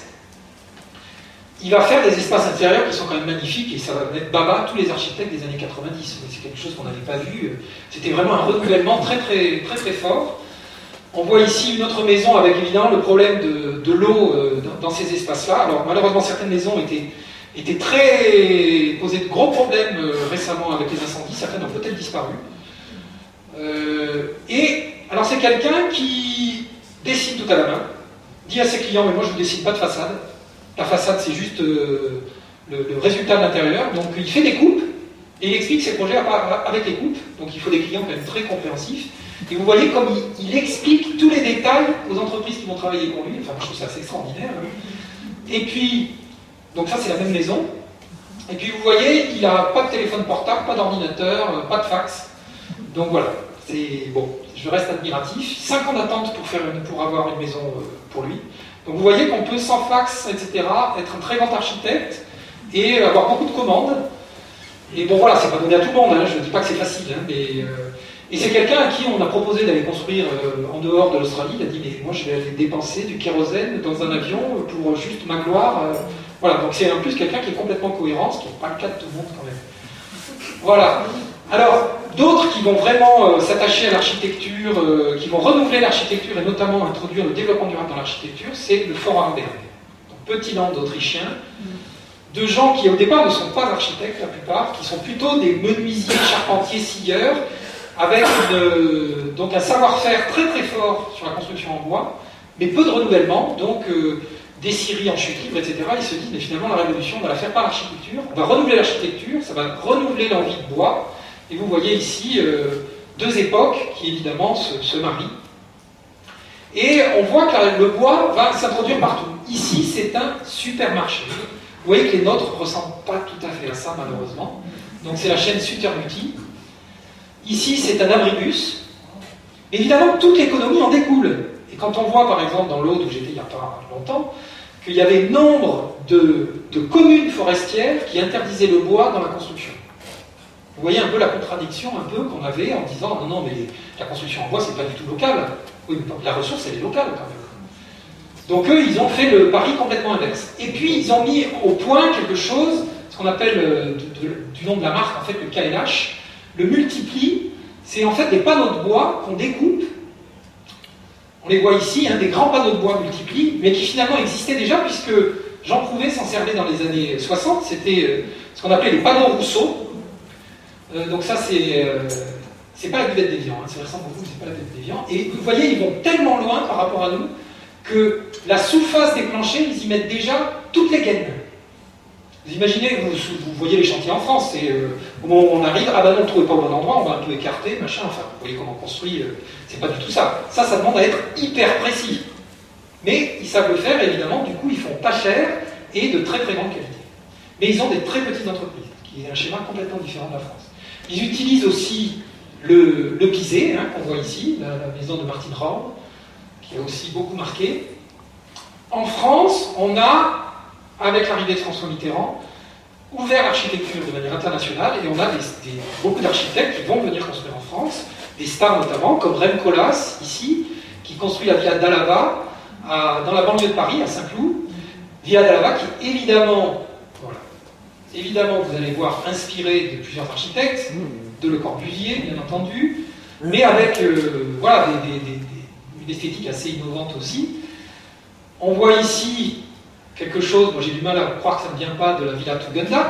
il va faire des espaces intérieurs qui sont quand même magnifiques, et ça va mettre baba tous les architectes des années quatre-vingt-dix. C'est quelque chose qu'on n'avait pas vu. C'était vraiment un renouvellement très très très très fort. On voit ici une autre maison avec évidemment le problème de, de l'eau euh, dans, dans ces espaces-là. Alors malheureusement, certaines maisons étaient, étaient très posaient de gros problèmes euh, récemment avec les incendies. Certaines ont peut-être disparu. Euh, et alors c'est quelqu'un qui dessine tout à la main, dit à ses clients, mais moi je ne dessine pas de façade. La façade, c'est juste euh, le, le résultat de l'intérieur. Donc il fait des coupes et il explique ses projets avec les coupes. Donc il faut des clients quand même très compréhensifs. Et vous voyez comme il, il explique tous les détails aux entreprises qui vont travailler pour lui. Enfin, je trouve ça assez extraordinaire. Hein. Et puis, donc ça c'est la même maison. Et puis vous voyez, il n'a pas de téléphone portable, pas d'ordinateur, pas de fax. Donc voilà, c'est bon. Je reste admiratif. Cinq ans d'attente pour faire une, pour avoir une maison euh, pour lui. Donc vous voyez qu'on peut sans fax, et cetera, être un très grand architecte et avoir beaucoup de commandes. Et bon voilà, c'est pas donné à tout le monde. Hein. Je ne dis pas que c'est facile, hein, mais euh, et c'est quelqu'un à qui on a proposé d'aller construire euh, en dehors de l'Australie. Il a dit, mais moi je vais aller dépenser du kérosène dans un avion pour juste ma gloire. Euh, voilà, donc c'est en plus quelqu'un qui est complètement cohérent, ce qui n'est pas le cas de tout le monde quand même. Voilà. Alors, d'autres qui vont vraiment euh, s'attacher à l'architecture, euh, qui vont renouveler l'architecture et notamment introduire le développement durable dans l'architecture, c'est le Vorarlberg. Donc, petit land autrichien, de gens qui au départ ne sont pas architectes la plupart, qui sont plutôt des menuisiers, charpentiers, scieurs, avec une, donc un savoir-faire très très fort sur la construction en bois, mais peu de renouvellement, donc euh, des scieries en chute libre, et cetera. Ils se disent, mais finalement la révolution, on va la faire par l'architecture, on va renouveler l'architecture, ça va renouveler l'envie de bois, et vous voyez ici euh, deux époques qui évidemment se, se marient. Et on voit que le bois va s'introduire partout. Ici, c'est un supermarché. Vous voyez que les nôtres ne ressemblent pas tout à fait à ça, malheureusement. Donc c'est la chaîne Sutermuti. Ici, c'est un abribus. Évidemment, toute l'économie en découle. Et quand on voit, par exemple, dans l'Aude, où j'étais il n'y a pas longtemps, qu'il y avait nombre de, de communes forestières qui interdisaient le bois dans la construction. Vous voyez un peu la contradiction un peu qu'on avait en disant non, non, mais la construction en bois, c'est pas du tout local. Oui, mais la ressource, elle est locale quand même. Donc eux, ils ont fait le pari complètement inverse. Et puis, ils ont mis au point quelque chose, ce qu'on appelle, euh, de, de, du nom de la marque, en fait, le K L H, le multipli. C'est en fait des panneaux de bois qu'on découpe. On les voit ici, hein, des grands panneaux de bois multipli, mais qui finalement existaient déjà, puisque Jean Prouvé s'en servait dans les années soixante. C'était euh, ce qu'on appelait les panneaux Rousseau. Euh, donc ça, c'est euh, c'est pas la buvette d'Évian, hein, ça ressemble beaucoup, mais c'est pas la buvette d'Évian. Et vous voyez, ils vont tellement loin par rapport à nous que la sous-face des planchers, ils y mettent déjà toutes les gaines. Vous imaginez, vous, vous voyez les chantiers en France, et euh, au moment où on arrive, ah ben non, on ne trouvait pas au bon endroit, on va un peu écarter, machin, enfin, vous voyez comment on construit, euh, c'est pas du tout ça. Ça, ça demande à être hyper précis. Mais ils savent le faire, évidemment, du coup, ils font pas cher et de très très grande qualité. Mais ils ont des très petites entreprises, qui est un schéma complètement différent de la France. Ils utilisent aussi le, le pisé, hein, qu'on voit ici, la, la maison de Martin Raub, qui a aussi beaucoup marqué. En France, on a, avec l'arrivée de François Mitterrand, ouvert l'architecture de manière internationale, et on a des, des, beaucoup d'architectes qui vont venir construire en France, des stars notamment, comme Rem Koolhaas, ici, qui construit la villa d'Alava, à, dans la banlieue de Paris, à Saint-Cloud, Villa Dalava, qui est évidemment, voilà, évidemment, vous allez voir, inspiré de plusieurs architectes, de Le Corbusier, bien entendu, mais avec euh, voilà, des, des, des, des, une esthétique assez innovante aussi. On voit ici quelque chose, moi j'ai du mal à croire que ça ne vient pas de la Villa Tugendhat,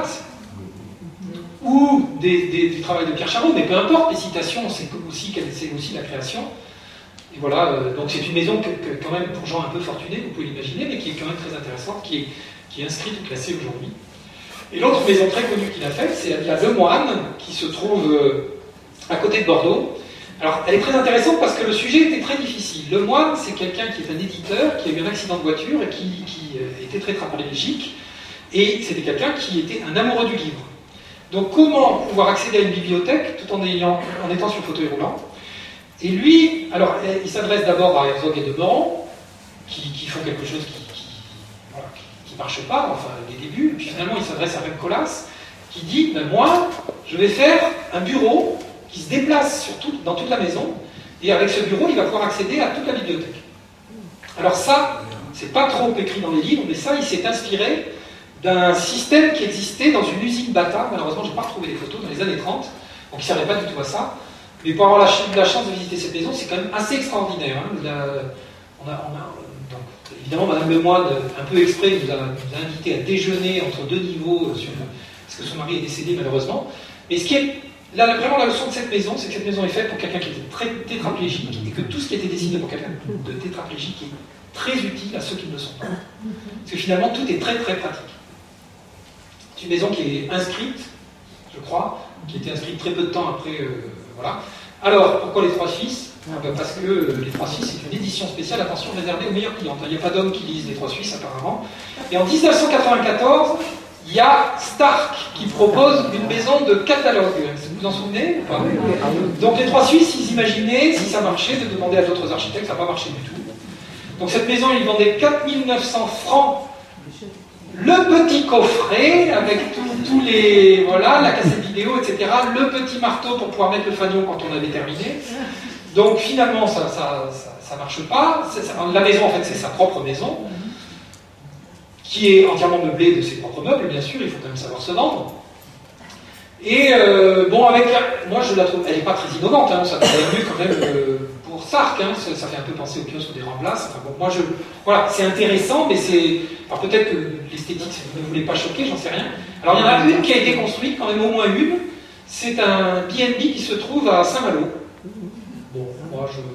ou des, des, du travail de Pierre Charon, mais peu importe, les citations, c'est aussi, c'est aussi la création. Et voilà, euh, donc c'est une maison que, que, quand même, pour gens un peu fortunés, vous pouvez l'imaginer, mais qui est quand même très intéressante, qui est, qui est inscrite ou classée aujourd'hui. Et l'autre maison très connue qu'il a faite, c'est la Villa Lemoine, qui se trouve euh, à côté de Bordeaux. Alors, elle est très intéressante parce que le sujet était très difficile. Lemoine, c'est quelqu'un qui est un éditeur, qui a eu un accident de voiture et qui, qui euh, était très tétraplégique. Et c'était quelqu'un qui était un amoureux du livre. Donc, comment pouvoir accéder à une bibliothèque tout en, ayant, en étant sur fauteuil roulant? Et lui, alors, il s'adresse d'abord à Herzog et de Meuron, qui, qui font quelque chose qui, qui, voilà, qui, qui marche pas, enfin, les débuts. Et puis finalement, il s'adresse à Rem Koolhaas, qui dit, ben, moi, je vais faire un bureau qui se déplace sur tout, dans toute la maison, et avec ce bureau, il va pouvoir accéder à toute la bibliothèque. Alors ça, c'est pas trop écrit dans les livres, mais ça, il s'est inspiré d'un système qui existait dans une usine Bata. Malheureusement, je n'ai pas retrouvé les photos, dans les années trente, donc il ne servait pas du tout à ça. Mais pour avoir la, la chance de visiter cette maison, c'est quand même assez extraordinaire. Hein. La, on a, on a, donc, évidemment, Madame Lemoine, un peu exprès, nous a, nous a invité à déjeuner entre deux niveaux, sur, parce que son mari est décédé malheureusement. Mais ce qui est là, vraiment la leçon de cette maison, c'est que cette maison est faite pour quelqu'un qui était très tétraplégique, et que tout ce qui a été dessiné pour quelqu'un de tétraplégique est très utile à ceux qui ne le sont pas. Parce que finalement, tout est très très pratique. C'est une maison qui est inscrite, je crois, qui a été inscrite très peu de temps après. Euh, voilà. Alors, pourquoi les Trois Suisses? Ah ben parce que euh, les Trois Suisses, c'est une édition spéciale, attention, réservée aux meilleurs clients. Il n'y a pas d'hommes qui lisent les Trois Suisses, apparemment. Et en mille neuf cent quatre-vingt-quatorze, il y a Stark qui propose une maison de catalogue. Vous vous en souvenez? Enfin, donc les Trois Suisses, ils imaginaient, si ça marchait, de demander à d'autres architectes, ça n'a pas marché du tout. Donc cette maison, ils vendaient quatre mille neuf cents francs le petit coffret avec tous les, voilà, la cassette vidéo, et cetera, le petit marteau pour pouvoir mettre le fanion quand on avait terminé. Donc finalement, ça ça, ça, ça marche pas. Ça, la maison, en fait, c'est sa propre maison, qui est entièrement meublée de ses propres meubles, bien sûr, il faut quand même savoir se vendre. Et euh, bon, avec la, moi je la trouve, elle n'est pas très innovante, hein, ça est mieux quand même euh, pour Sark, hein, ça, ça fait un peu penser au kiosque des Ramblas. Enfin bon, moi je, voilà, c'est intéressant, mais c'est, alors peut-être que l'esthétique ne voulait pas choquer, j'en sais rien. Alors il y en a une qui a été construite, quand même au moins une, c'est un B and B qui se trouve à Saint-Malo. Bon, moi je,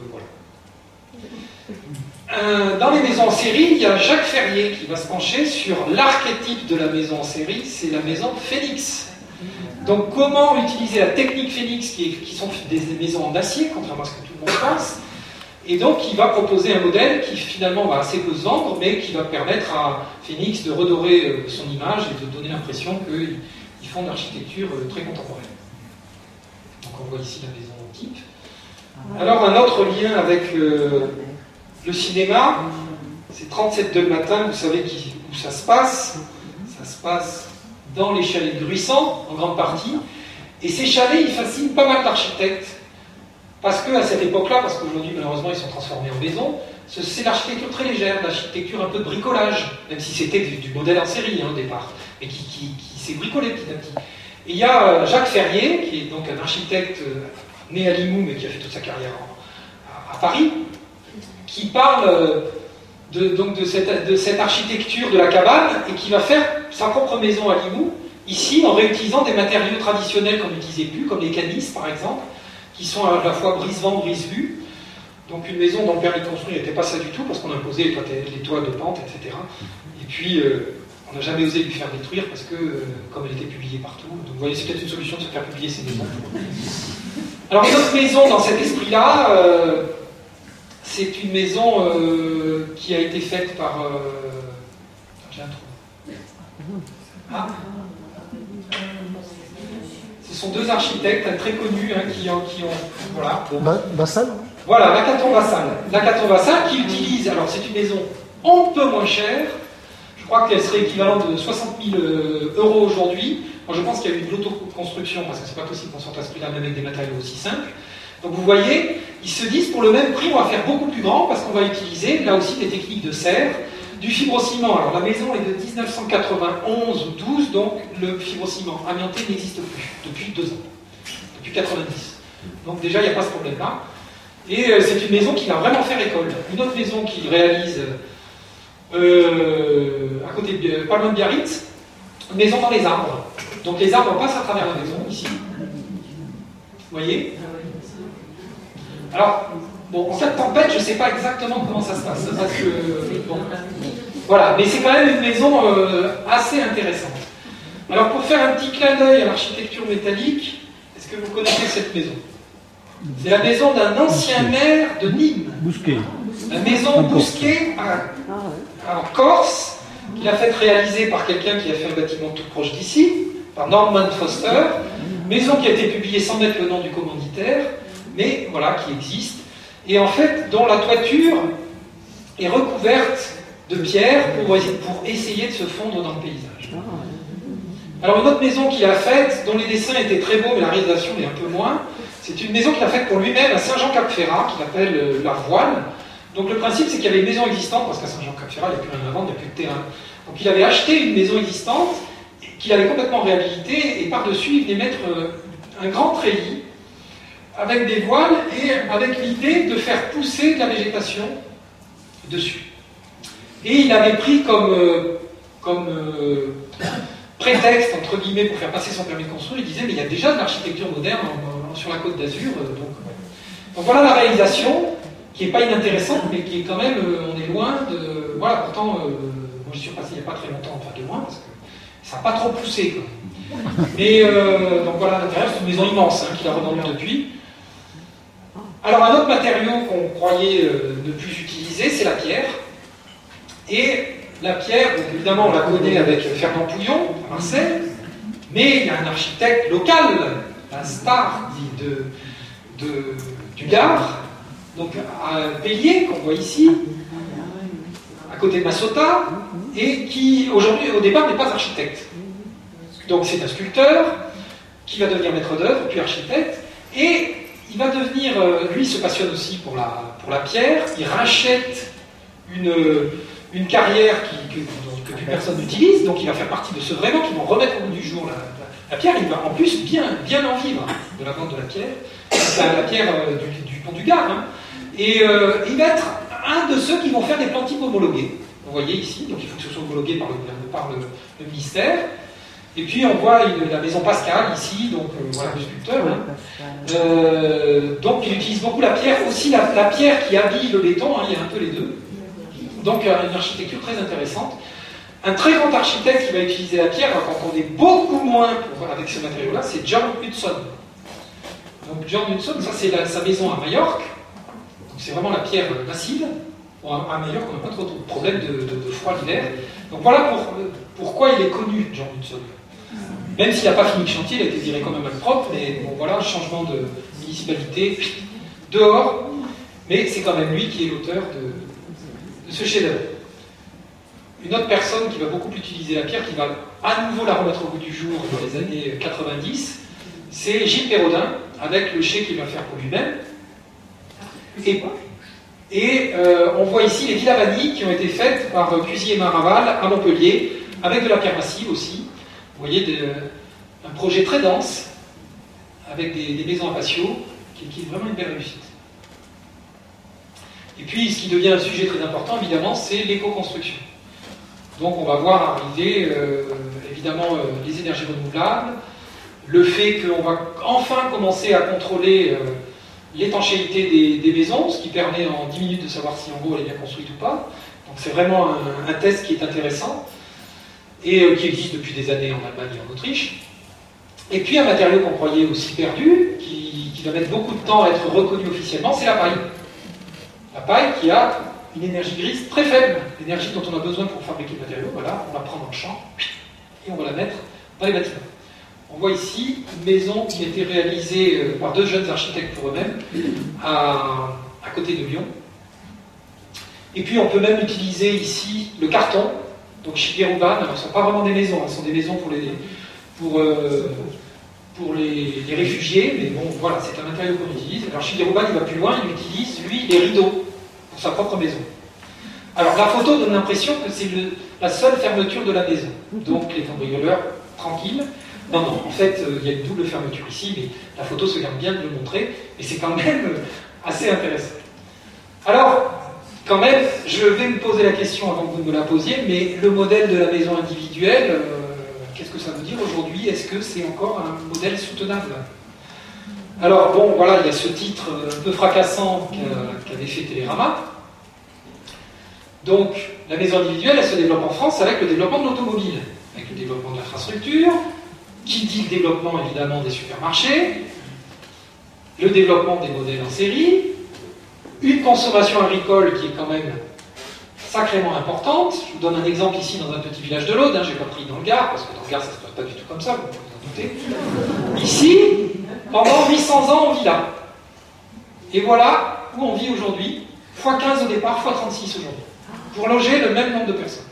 voilà. Euh, dans les maisons en série, il y a Jacques Ferrier qui va se pencher sur l'archétype de la maison en série, c'est la maison Phénix. Donc comment utiliser la technique Phénix, qui, est, qui sont des maisons en acier, contrairement à ce que tout le monde pense, et donc il va proposer un modèle qui finalement va assez peu se vendre, mais qui va permettre à Phénix de redorer son image et de donner l'impression qu'ils font de l'architecture très contemporaine. Donc on voit ici la maison type. Alors un autre lien avec le, le cinéma, c'est trente-sept deux le matin, vous savez qui, où ça se passe. Ça se passe dans les chalets de Gruissant, en grande partie. Et ces chalets, ils fascinent pas mal d'architectes. Parce qu'à cette époque-là, parce qu'aujourd'hui, malheureusement, ils sont transformés en maison, c'est l'architecture très légère, l'architecture un peu de bricolage, même si c'était du, du modèle en série, hein, au départ, mais qui, qui, qui s'est bricolé petit à petit. Et il y a Jacques Ferrier, qui est donc un architecte euh, né à Limoux, mais qui a fait toute sa carrière en, à, à Paris, qui parle... Euh, De, donc de cette, de cette architecture de la cabane et qui va faire sa propre maison à Limoux, ici en réutilisant des matériaux traditionnels qu'on n'utilisait plus, comme les canisses par exemple, qui sont à la fois brise-vent, brise-vue. Donc une maison dont le permis de construire n'était pas ça du tout, parce qu'on imposait les toits, les toits de pente, et cetera. Et puis euh, on n'a jamais osé lui faire détruire, parce que euh, comme elle était publiée partout, donc vous voyez, c'est peut-être une solution de se faire publier ces maisons. Alors une autre maison dans cet esprit-là, euh, c'est une maison euh, qui a été faite par... Euh... J'ai un trou. Ah. Ce sont deux architectes très connus hein, qui, ont, qui ont... Voilà. Vassal. Voilà, Lacaton Vassal. Lacaton Vassal qui utilise... Alors c'est une maison un peu moins chère. Je crois qu'elle serait équivalente de soixante mille euros aujourd'hui. Moi je pense qu'il y a eu de l'autoconstruction, parce que c'est pas possible qu'on sorte à ce prix-là, même avec des matériaux aussi simples. Donc vous voyez, ils se disent pour le même prix, on va faire beaucoup plus grand parce qu'on va utiliser là aussi des techniques de serre, du fibrociment. Alors la maison est de mille neuf cent quatre-vingt-onze ou douze, donc le fibrociment amianté n'existe plus depuis deux ans, depuis quatre-vingt-dix. Donc déjà il n'y a pas ce problème-là. Et euh, c'est une maison qui va vraiment faire école. Une autre maison qui réalise euh, à côté de pas loin de Biarritz, une maison dans les arbres. Donc les arbres passent à travers la maison ici. Vous voyez? Alors, bon, en cas de tempête, je ne sais pas exactement comment ça se passe, parce que, bon, voilà, mais c'est quand même une maison euh, assez intéressante. Alors, pour faire un petit clin d'œil à l'architecture métallique, est-ce que vous connaissez cette maison? C'est la maison d'un ancien maire de Nîmes. Bousquet. La maison Bousquet, en Corse, qu'il a fait réaliser par quelqu'un qui a fait un bâtiment tout proche d'ici, par Norman Foster. Maison qui a été publiée sans mettre le nom du commanditaire, mais voilà, qui existe, et en fait, dont la toiture est recouverte de pierre pour, pour essayer de se fondre dans le paysage. Alors une autre maison qu'il a faite, dont les dessins étaient très beaux, mais la réalisation est un peu moins, c'est une maison qu'il a faite pour lui-même à Saint-Jean-Cap-Ferrat, qu'il appelle euh, la Voile. Donc le principe, c'est qu'il y avait une maison existante, parce qu'à Saint-Jean-Cap-Ferrat, il n'y a plus rien à vendre, il n'y a plus de terrain. Donc il avait acheté une maison existante, qu'il avait complètement réhabilitée, et par-dessus, il venait mettre euh, un grand treillis, avec des voiles et avec l'idée de faire pousser de la végétation dessus. Et il avait pris comme, euh, comme euh, prétexte, entre guillemets, pour faire passer son permis de construire, il disait mais il y a déjà de l'architecture moderne en, en, sur la Côte d'Azur. Euh, donc, ouais. donc voilà la réalisation, qui n'est pas inintéressante, mais qui est quand même, euh, on est loin de... Voilà, pourtant, euh, moi je suis passé il n'y a pas très longtemps, enfin de loin, parce que ça n'a pas trop poussé, quoi. Mais euh, donc voilà, l'intérieur, c'est une maison immense hein, qu'il a revendue depuis. Alors un autre matériau qu'on croyait euh, ne plus utiliser, c'est la pierre. Et la pierre, donc évidemment on la connaît avec Fernand Pouillon, à Marseille, mais il y a un architecte local, la star dit de, de, du Gard, donc à Pellier, qu'on voit ici, à côté de Massota, et qui aujourd'hui au départ n'est pas architecte. Donc c'est un sculpteur qui va devenir maître d'œuvre, puis architecte, et il va devenir, lui il se passionne aussi pour la, pour la pierre, il rachète une, une carrière qui, que, que plus personne n'utilise, donc il va faire partie de ceux vraiment qui vont remettre au bout du jour la, la, la pierre, il va en plus bien, bien en vivre de la vente de la pierre, c'est la pierre euh, du, du pont du Gard, hein. Et euh, il va être un de ceux qui vont faire des plantiques homologuées, vous voyez ici, donc il faut que ce soit homologué par le, par le, le ministère. Et puis on voit une, la maison Pascal ici, donc euh, voilà le sculpteur. Hein. Euh, donc il utilise beaucoup la pierre, aussi la, la pierre qui habille le béton, hein, il y a un peu les deux. Donc euh, une architecture très intéressante. Un très grand architecte qui va utiliser la pierre, qu'on connaît beaucoup moins pour, avec ce matériau-là, c'est John Hudson. Donc John Hudson, ça c'est sa maison à Majorque. Donc c'est vraiment la pierre massive. Bon, à Majorque, on n'a pas trop de problème de, de, de froid l'hiver. Donc voilà pour, pourquoi il est connu, John Hudson. Même s'il n'a pas fini le chantier, il a été viré quand même propre, mais bon voilà, changement de municipalité, dehors, mais c'est quand même lui qui est l'auteur de, de ce chef-d'œuvre. Une autre personne qui va beaucoup utiliser la pierre, qui va à nouveau la remettre au bout du jour dans les années quatre-vingt-dix, c'est Gilles Perrodin, avec le chai qu'il va faire pour lui-même. Et, et euh, on voit ici les villas vanilles qui ont été faites par Cuisier Maraval à Montpellier, avec de la pierre massive aussi. Vous voyez, de, un projet très dense, avec des, des maisons à patio, qui, qui est vraiment une belle réussite. Et puis, ce qui devient un sujet très important, évidemment, c'est l'éco-construction. Donc, on va voir arriver, euh, évidemment, euh, les énergies renouvelables, le fait qu'on va enfin commencer à contrôler euh, l'étanchéité des, des maisons, ce qui permet en dix minutes de savoir si, en gros, elle est bien construite ou pas. Donc, c'est vraiment un, un test qui est intéressant, et euh, qui existe depuis des années en Allemagne et en Autriche. Et puis un matériau qu'on croyait aussi perdu, qui, qui va mettre beaucoup de temps à être reconnu officiellement, c'est la paille. La paille qui a une énergie grise très faible, l'énergie dont on a besoin pour fabriquer le matériau, voilà, on la prend dans le champ, et on va la mettre dans les bâtiments. On voit ici une maison qui a été réalisée par deux jeunes architectes pour eux-mêmes, à, à côté de Lyon. Et puis on peut même utiliser ici le carton. Donc Shigeruban, alors ce ne sont pas vraiment des maisons, ce sont des maisons pour, les, pour, euh, pour les, les réfugiés, mais bon, voilà, c'est un matériau qu'on utilise. Alors Childe Roban, il va plus loin, il utilise, lui, les rideaux pour sa propre maison. Alors la photo donne l'impression que c'est la seule fermeture de la maison. Donc les cambrioleurs, tranquilles. Non, non, en fait, euh, il y a une double fermeture ici, mais la photo se garde bien de le montrer, et c'est quand même euh, assez intéressant. Alors, quand même, je vais me poser la question avant que vous me la posiez, mais le modèle de la maison individuelle, euh, qu'est-ce que ça veut dire aujourd'hui? Est-ce que c'est encore un modèle soutenable? Alors, bon, voilà, il y a ce titre un peu fracassant qu'avait fait Télérama. Donc, la maison individuelle, elle se développe en France avec le développement de l'automobile, avec le développement de l'infrastructure, qui dit le développement, évidemment, des supermarchés, le développement des modèles en série, une consommation agricole qui est quand même sacrément importante. Je vous donne un exemple ici dans un petit village de l'Aude, hein, je n'ai pas pris dans le Gard, parce que dans le Gard, ça ne se passe pas du tout comme ça, vous pouvez vous en douter. Ici, pendant huit cents ans, on vit là. Et voilà où on vit aujourd'hui, fois quinze au départ, fois trente-six aujourd'hui, pour loger le même nombre de personnes.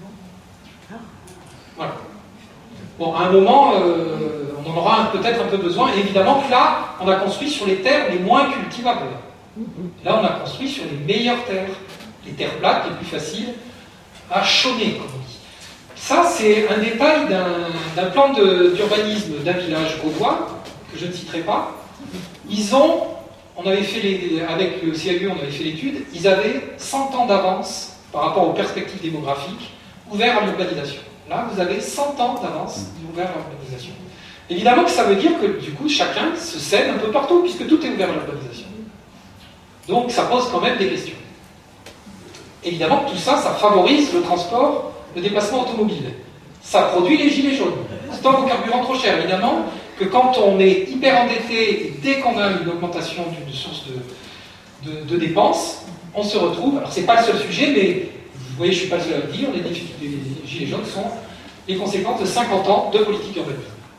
Voilà. Bon, à un moment, euh, on en aura peut-être un peu besoin, et évidemment que là, on a construit sur les terres les moins cultivables. Là, on a construit sur les meilleures terres, les terres plates, les plus faciles à chômer, comme on dit. Ça, c'est un détail d'un plan d'urbanisme d'un village gaulois, que je ne citerai pas. Ils ont, on avait fait les, avec le C A U, on avait fait l'étude, ils avaient cent ans d'avance par rapport aux perspectives démographiques ouverts à l'urbanisation. Là, vous avez cent ans d'avance ouvert à l'urbanisation. Évidemment que ça veut dire que, du coup, chacun se cède un peu partout, puisque tout est ouvert à l'urbanisation. Donc, ça pose quand même des questions. Évidemment que tout ça, ça favorise le transport, le déplacement automobile. Ça produit les gilets jaunes. Stock au carburant trop cher, évidemment, que quand on est hyper endetté, et dès qu'on a une augmentation d'une source de, de, de dépenses, on se retrouve, alors c'est pas le seul sujet, mais vous voyez, je suis pas le seul à le dire, les, les gilets jaunes sont les conséquences de cinquante ans de politique urbaine.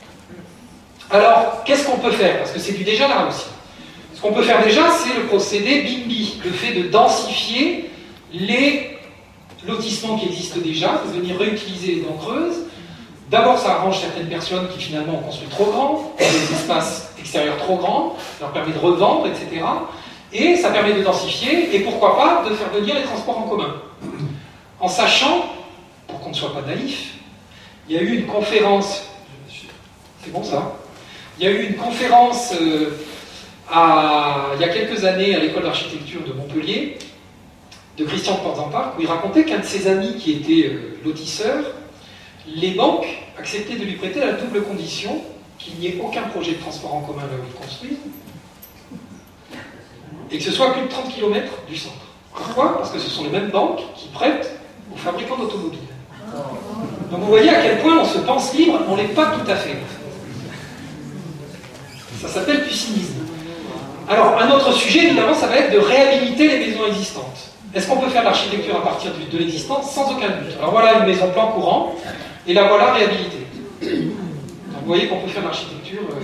Alors, qu'est-ce qu'on peut faire? Parce que c'est du déjà là aussi. Ce qu'on peut faire déjà, c'est le procédé BIMBI, le fait de densifier les lotissements qui existent déjà, de venir réutiliser les dents creuses. D'abord, ça arrange certaines personnes qui finalement ont construit trop grand, ont des espaces extérieurs trop grands, leur permet de revendre, et cetera. Et ça permet de densifier, et pourquoi pas de faire venir les transports en commun. En sachant, pour qu'on ne soit pas naïf, il y a eu une conférence, c'est bon ça, il y a eu une conférence euh, à, il y a quelques années à l'école d'architecture de Montpellier, de Christian de Portzamparc, où il racontait qu'un de ses amis qui était euh, lotisseur, les banques acceptaient de lui prêter à la double condition qu'il n'y ait aucun projet de transport en commun là où il construit, et que ce soit à plus de trente kilomètres du centre. Pourquoi? Parce que ce sont les mêmes banques qui prêtent aux fabricants d'automobiles. Donc vous voyez à quel point on se pense libre, on ne l'est pas tout à fait. Ça s'appelle du cynisme. Alors, un autre sujet, évidemment, ça va être de réhabiliter les maisons existantes. Est-ce qu'on peut faire l'architecture à partir de l'existence sans aucun but? Alors voilà une maison plan courant, et la voilà réhabilitée. Donc vous voyez qu'on peut faire l'architecture. Euh...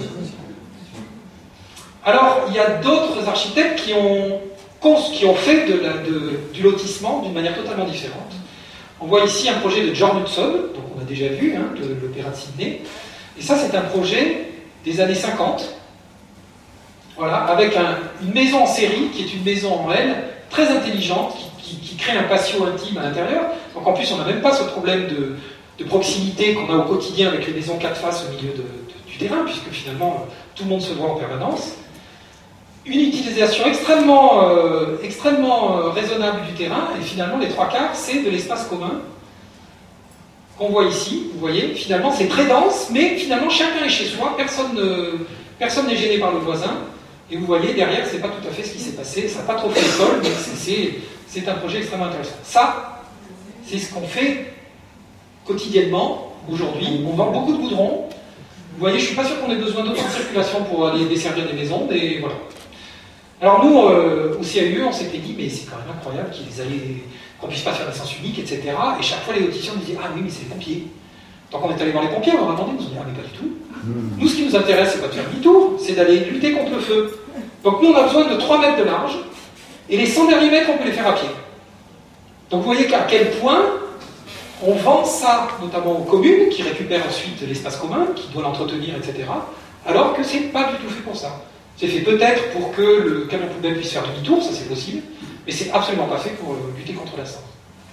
Alors, il y a d'autres architectes qui ont, qui ont fait de la, de, du lotissement d'une manière totalement différente. On voit ici un projet de John Hudson, donc on a déjà vu, hein, de l'Opéra de Sydney. Et ça, c'est un projet des années cinquante, voilà, avec un, une maison en série, qui est une maison en L, très intelligente, qui, qui, qui crée un patio intime à l'intérieur. Donc en plus, on n'a même pas ce problème de, de proximité qu'on a au quotidien avec les maisons quatre faces au milieu de, de, du terrain, puisque finalement, tout le monde se voit en permanence. Une utilisation extrêmement, euh, extrêmement euh, raisonnable du terrain, et finalement, les trois quarts, c'est de l'espace commun qu'on voit ici. Vous voyez, finalement, c'est très dense, mais finalement, chacun est chez soi, personne ne, personne n'est gêné par le voisin. Et vous voyez, derrière, c'est pas tout à fait ce qui s'est passé, ça n'a pas trop fait l'école, mais c'est un projet extrêmement intéressant. Ça, c'est ce qu'on fait quotidiennement, aujourd'hui. On vend beaucoup de goudron. Vous voyez, je ne suis pas sûr qu'on ait besoin d'autres circulations pour aller desservir des maisons, mais voilà. Alors nous, euh, au C A U, on s'était dit, mais c'est quand même incroyable qu'ils allaient, qu'on ne puisse pas faire des sens uniques, et cetera. Et chaque fois, les lotisseurs nous disaient, ah oui, mais c'est les pompiers. Donc on est allé voir les pompiers, on leur a demandé, ils nous ont dit, ah mais pas du tout. Nous, ce qui nous intéresse, c'est pas de faire demi-tour, c'est d'aller lutter contre le feu. Donc nous, on a besoin de trois mètres de large, et les cent derniers mètres, on peut les faire à pied. Donc vous voyez qu'à quel point on vend ça, notamment aux communes, qui récupèrent ensuite l'espace commun, qui doivent l'entretenir, et cetera. Alors que c'est pas du tout fait pour ça. C'est fait peut-être pour que le camion poubelle puisse faire demi-tour, ça c'est possible, mais c'est absolument pas fait pour euh, lutter contre la cendre.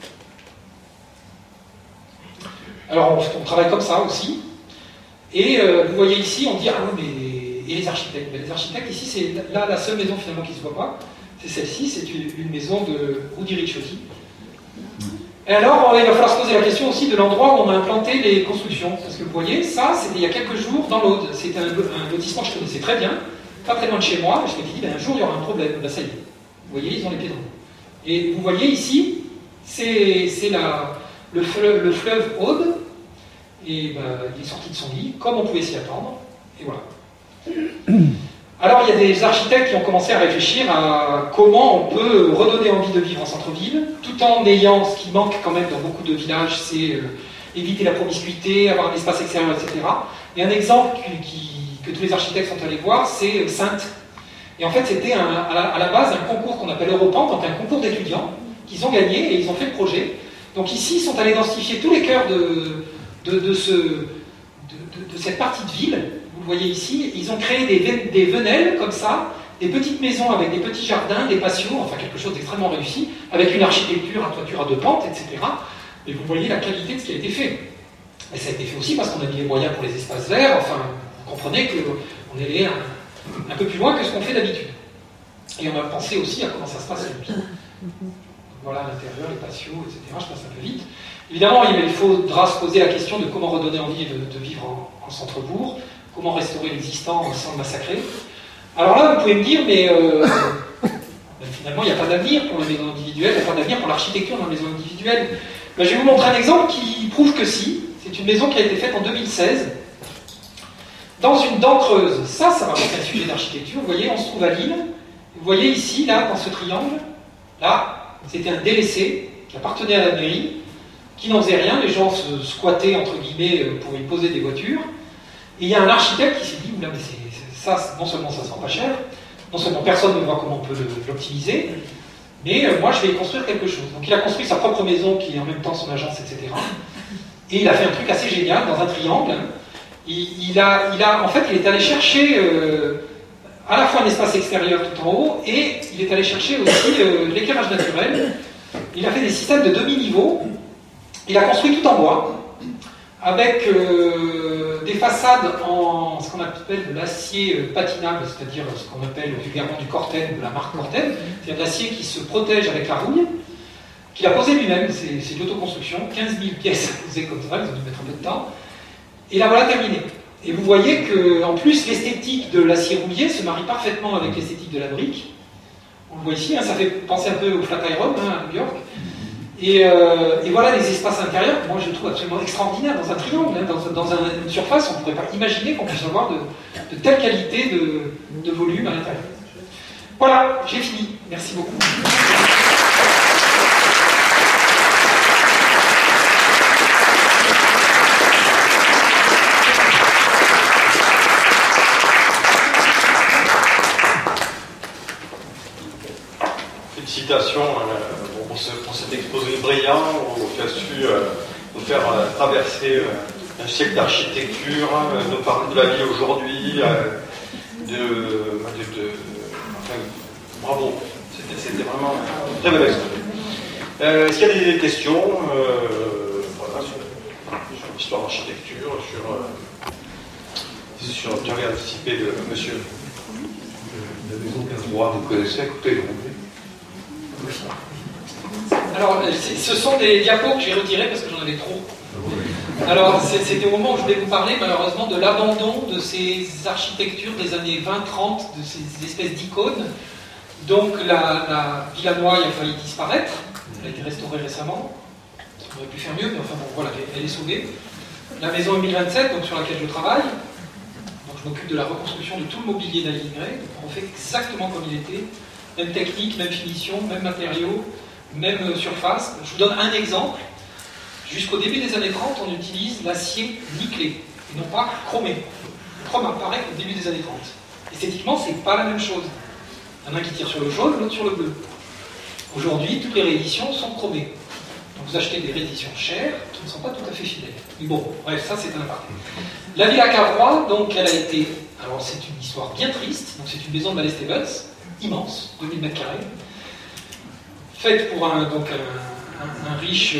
Alors on, on travaille comme ça aussi, et euh, vous voyez ici, on dit, ah oui, mais et les architectes ben, les architectes, ici, c'est là la seule maison finalement qui ne se voit pas, c'est celle-ci, c'est une, une maison de Rudy Ricciotti. Et alors, il va falloir se poser la question aussi de l'endroit où on a implanté les constructions. Parce que vous voyez, ça, c'était il y a quelques jours dans l'Aude. C'était un, un lotissement que je connaissais très bien, pas très loin de chez moi. Et je m'étais dit, ben, un jour, il y aura un problème. Ben, ça y est. Vous voyez, ils ont les pieds dans l'eau. Et vous voyez ici, c'est le fleuve, le fleuve Aude. Et ben, il est sorti de son lit, comme on pouvait s'y attendre. Et voilà. Alors, il y a des architectes qui ont commencé à réfléchir à comment on peut redonner envie de vivre en centre-ville, tout en ayant ce qui manque quand même dans beaucoup de villages, c'est euh, éviter la promiscuité, avoir un espace extérieur, et cetera. Et un exemple qui, qui, que tous les architectes sont allés voir, c'est Saintes. Et en fait, c'était à, à la base un concours qu'on appelle Europan, donc un concours d'étudiants, qu'ils ont gagné et ils ont fait le projet. Donc ici, ils sont allés identifier tous les cœurs de, de, de, ce, de, de, de cette partie de ville. Vous voyez ici, ils ont créé des, des venelles comme ça, des petites maisons avec des petits jardins, des patios, enfin quelque chose d'extrêmement réussi, avec une architecture à toiture à deux pentes, et cetera. Et vous voyez la qualité de ce qui a été fait. Et ça a été fait aussi parce qu'on a mis les moyens pour les espaces verts, enfin, vous comprenez qu'on est allé un, un peu plus loin que ce qu'on fait d'habitude. Et on a pensé aussi à comment ça se passe à l'U P I. Voilà l'intérieur, les patios, et cetera. Je passe un peu vite. Évidemment, il faudra se poser la question de comment redonner envie de, de vivre en, en centre-bourg. Comment restaurer l'existant sans le massacrer. Alors là, vous pouvez me dire, mais euh, ben finalement, il n'y a pas d'avenir pour la maison individuelle, il n'y a pas d'avenir pour l'architecture dans la maison individuelle. Ben, je vais vous montrer un exemple qui prouve que si. C'est une maison qui a été faite en deux mille seize, dans une dent creuse. Ça, ça va être un sujet d'architecture. Vous voyez, on se trouve à Lille. Vous voyez ici, là, dans ce triangle, là, c'était un délaissé qui appartenait à la mairie, qui n'en faisait rien. Les gens se squattaient, entre guillemets, pour y poser des voitures. Et il y a un architecte qui s'est dit, oula, mais c'est, ça, non seulement ça ne sent pas cher, non seulement personne ne voit comment on peut l'optimiser, mais euh, moi je vais y construire quelque chose. Donc il a construit sa propre maison qui est en même temps son agence, et cetera. Et il a fait un truc assez génial dans un triangle. Il, il, a, il a, en fait, il est allé chercher euh, à la fois un espace extérieur tout en haut, et il est allé chercher aussi euh, l'éclairage naturel. Il a fait des systèmes de demi-niveau. Il a construit tout en bois, avec euh, des façades en ce qu'on appelle de l'acier euh, patinable, c'est-à-dire ce qu'on appelle vulgairement du Corten, de la marque Corten, c'est-à-dire de l'acier qui se protège avec la rouille, qu'il a posé lui-même, c'est de l'autoconstruction, quinze mille pièces posées comme ça, ils ont dû mettre un peu de temps, et la voilà terminée. Et vous voyez qu'en plus, l'esthétique de l'acier rouillé se marie parfaitement avec l'esthétique de la brique. On le voit ici, hein, ça fait penser un peu au Flatiron, hein, à New York. Et, euh, et voilà les espaces intérieurs, moi je trouve absolument extraordinaires dans un triangle, hein, dans, dans un, une surface, on ne pourrait pas imaginer qu'on puisse avoir de, de telle qualité de, de volume à l'intérieur. Voilà, j'ai fini. Merci beaucoup. Félicitations euh, pour, ce, pour cet exposé brillant qui a su euh, nous faire euh, traverser euh, un siècle d'architecture, euh, nous parler de la vie aujourd'hui, euh, de, de, de enfin, bravo, c'était vraiment un très bel exposé. Euh, Est-ce qu'il y a des questions euh, voilà, sur, sur l'histoire d'architecture, sur, euh, sur ce que j'avais anticipé de monsieur? La maison quinze droit, vous connaissez à côté de Roubaix? Alors, ce sont des diapos que j'ai retirés parce que j'en avais trop. Alors, c'était au moment où je voulais vous parler, malheureusement, de l'abandon de ces architectures des années vingt trente, de ces espèces d'icônes. Donc, la, la Villa Noailles a failli disparaître. Elle a été restaurée récemment. On aurait pu faire mieux, mais enfin bon, voilà, elle est sauvée. La maison Émile vingt-sept, donc, sur laquelle je travaille. Donc, je m'occupe de la reconstruction de tout le mobilier d'Aligné. On fait exactement comme il était. Même technique, même finition, même matériaux, même surface. Je vous donne un exemple. Jusqu'au début des années trente, on utilise l'acier nickelé, et non pas chromé. Le chrome apparaît au début des années trente. Esthétiquement, c'est pas la même chose. Il y en a un qui tire sur le jaune, l'autre sur le bleu. Aujourd'hui, toutes les rééditions sont chromées. Donc vous achetez des rééditions chères qui ne sont pas tout à fait fidèles. Mais bon, bref, ça c'est un aparté. La Villa Cavrois, donc, elle a été Alors c'est une histoire bien triste, donc c'est une maison de Mallet-Stevens, immense, deux mille mètres carrés, faite pour un, donc un, un, un riche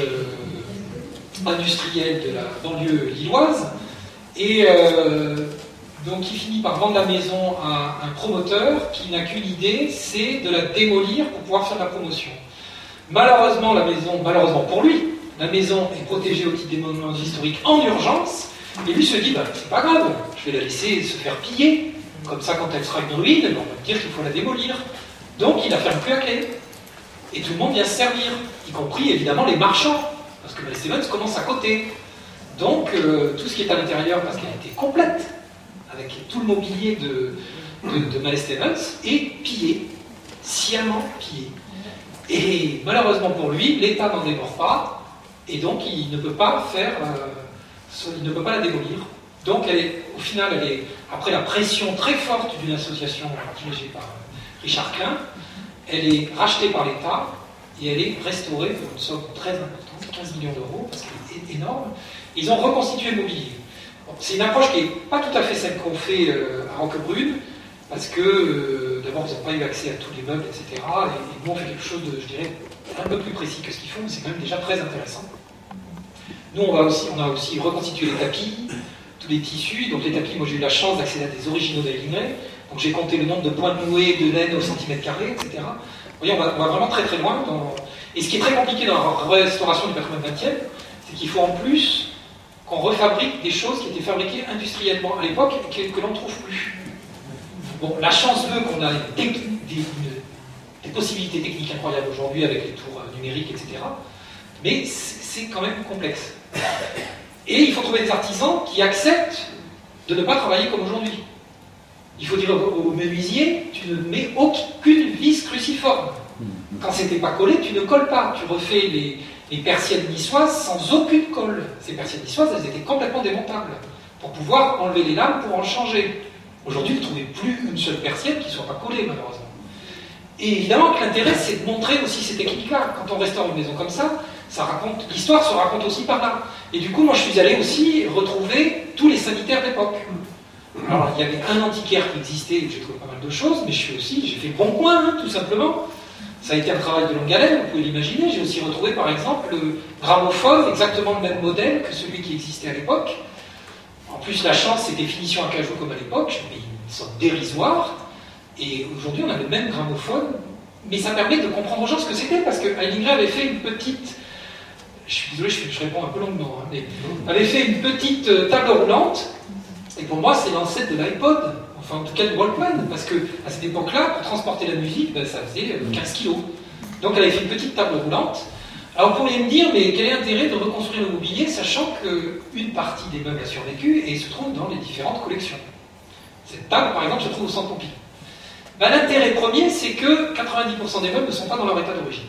euh, industriel de la banlieue lilloise, et euh, donc il finit par vendre la maison à un promoteur qui n'a qu'une idée, c'est de la démolir pour pouvoir faire de la promotion. Malheureusement, la maison, malheureusement pour lui, la maison est protégée au titre des monuments historiques en urgence, et lui se dit, bah, c'est pas grave, je vais la laisser se faire piller, comme ça quand elle sera une ruine, on va me dire qu'il faut la démolir. Donc il la ferme plus à clé. Et tout le monde vient se servir, y compris évidemment les marchands, parce que Mallet-Stevens commence à côté. Donc euh, tout ce qui est à l'intérieur, parce qu'elle était complète, avec tout le mobilier de, de, de Mallet-Stevens, est pillé, sciemment pillé. Et malheureusement pour lui, l'État n'en démord pas, et donc il ne peut pas faire, euh, il ne peut pas la démolir. Donc elle est, au final, elle est, après la pression très forte d'une association dirigée par Richard Klein, elle est rachetée par l'État et elle est restaurée pour une somme très importante, quinze millions d'euros, parce qu'elle est énorme. Ils ont reconstitué le mobilier. Bon, c'est une approche qui n'est pas tout à fait celle qu'on fait euh, à Roquebrune, parce que euh, d'abord ils n'ont pas eu accès à tous les meubles, et cetera. Et, et nous on fait quelque chose de, je dirais, un peu plus précis que ce qu'ils font, mais c'est quand même déjà très intéressant. Nous on, va aussi, on a aussi reconstitué les tapis, tous les tissus. Donc les tapis, moi j'ai eu la chance d'accéder à des originaux d'Aligné. Donc j'ai compté le nombre de points noués de laine au centimètre carré, et cetera. Vous voyez, on va, on va vraiment très très loin. Dans... Et ce qui est très compliqué dans la restauration du patrimoine vingtième, c'est qu'il faut en plus qu'on refabrique des choses qui étaient fabriquées industriellement à l'époque et que, que l'on ne trouve plus. Bon, la chance veut qu'on a des, des, des, des possibilités techniques incroyables aujourd'hui avec les tours numériques, et cetera. Mais c'est quand même complexe. Et il faut trouver des artisans qui acceptent de ne pas travailler comme aujourd'hui. Il faut dire au menuisier, tu ne mets aucune vis cruciforme. Quand c'était pas collé, tu ne colles pas. Tu refais les, les persiennes niçoises sans aucune colle. Ces persiennes niçoises, elles étaient complètement démontables pour pouvoir enlever les lames pour en changer. Aujourd'hui, vous ne trouvez plus une seule persienne qui ne soit pas collée, malheureusement. Et évidemment que l'intérêt, c'est de montrer aussi ces techniques-là. Quand on restaure une maison comme ça, ça raconte, l'histoire se raconte aussi par là. Et du coup, moi, je suis allé aussi retrouver tous les sanitaires d'époque. Alors, il y avait un antiquaire qui existait, j'ai trouvé pas mal de choses, mais je suis aussi, j'ai fait bon coin, hein, tout simplement. Ça a été un travail de longue haleine, vous pouvez l'imaginer. J'ai aussi retrouvé, par exemple, le gramophone, exactement le même modèle que celui qui existait à l'époque. En plus, la chance, c'était finition à cajou comme à l'époque, mais une sorte dérisoire. Et aujourd'hui, on a le même gramophone, mais ça permet de comprendre aux gens ce que c'était, parce que Aligné avait fait une petite... Je suis désolé, je, je réponds un peu longuement, hein, mais avait fait une petite euh, table roulante. Et pour moi, c'est l'ancêtre de l'iPod, enfin en tout cas du Walkman, parce que à cette époque-là, pour transporter la musique, ben, ça faisait quinze kilos. Donc elle avait fait une petite table roulante. Alors vous pourriez me dire, mais quel est l'intérêt de reconstruire le mobilier, sachant qu'une partie des meubles a survécu et se trouve dans les différentes collections. Cette table, par exemple, se trouve au Centre Pompidou. Ben, l'intérêt premier, c'est que quatre-vingt-dix pour cent des meubles ne sont pas dans leur état d'origine.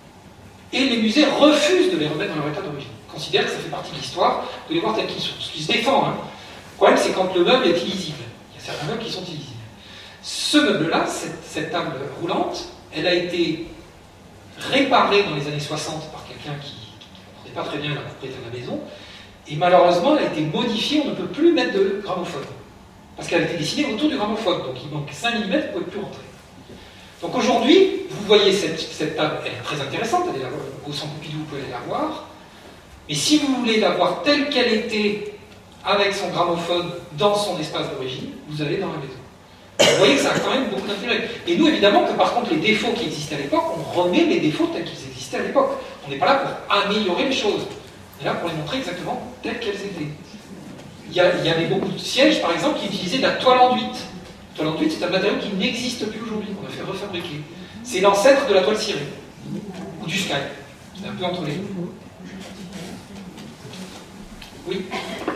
Et les musées refusent de les remettre dans leur état d'origine. Ils considèrent que ça fait partie de l'histoire, de les voir tels qu'ils sont. Ce qui se défend, hein. Le problème, c'est quand le meuble est illisible. Il y a certains meubles qui sont illisibles. Ce meuble-là, cette, cette table roulante, elle a été réparée dans les années soixante par quelqu'un qui ne comprenait pas très bien la propriété de la maison, et malheureusement, elle a été modifiée, on ne peut plus mettre de gramophone. Parce qu'elle a été dessinée autour du gramophone, donc il manque cinq millimètres, vous ne pouvez plus rentrer. Donc aujourd'hui, vous voyez cette, cette table, elle est très intéressante, elle est là, au Centre Pompidou, vous pouvez la voir, mais si vous voulez la voir telle qu'elle était, avec son gramophone dans son espace d'origine, vous allez dans la maison. Vous voyez que ça a quand même beaucoup d'intérêt. Et nous, évidemment, que par contre, les défauts qui existaient à l'époque, on remet les défauts tels qu'ils existaient à l'époque. On n'est pas là pour améliorer les choses. On est là pour les montrer exactement telles qu'elles étaient. Il y, a, il y avait beaucoup de sièges, par exemple, qui utilisaient de la toile enduite. La toile enduite, c'est un matériau qui n'existe plus aujourd'hui, qu'on a fait refabriquer. C'est l'ancêtre de la toile cirée, ou du sky. C'est un peu entre les deux. Oui.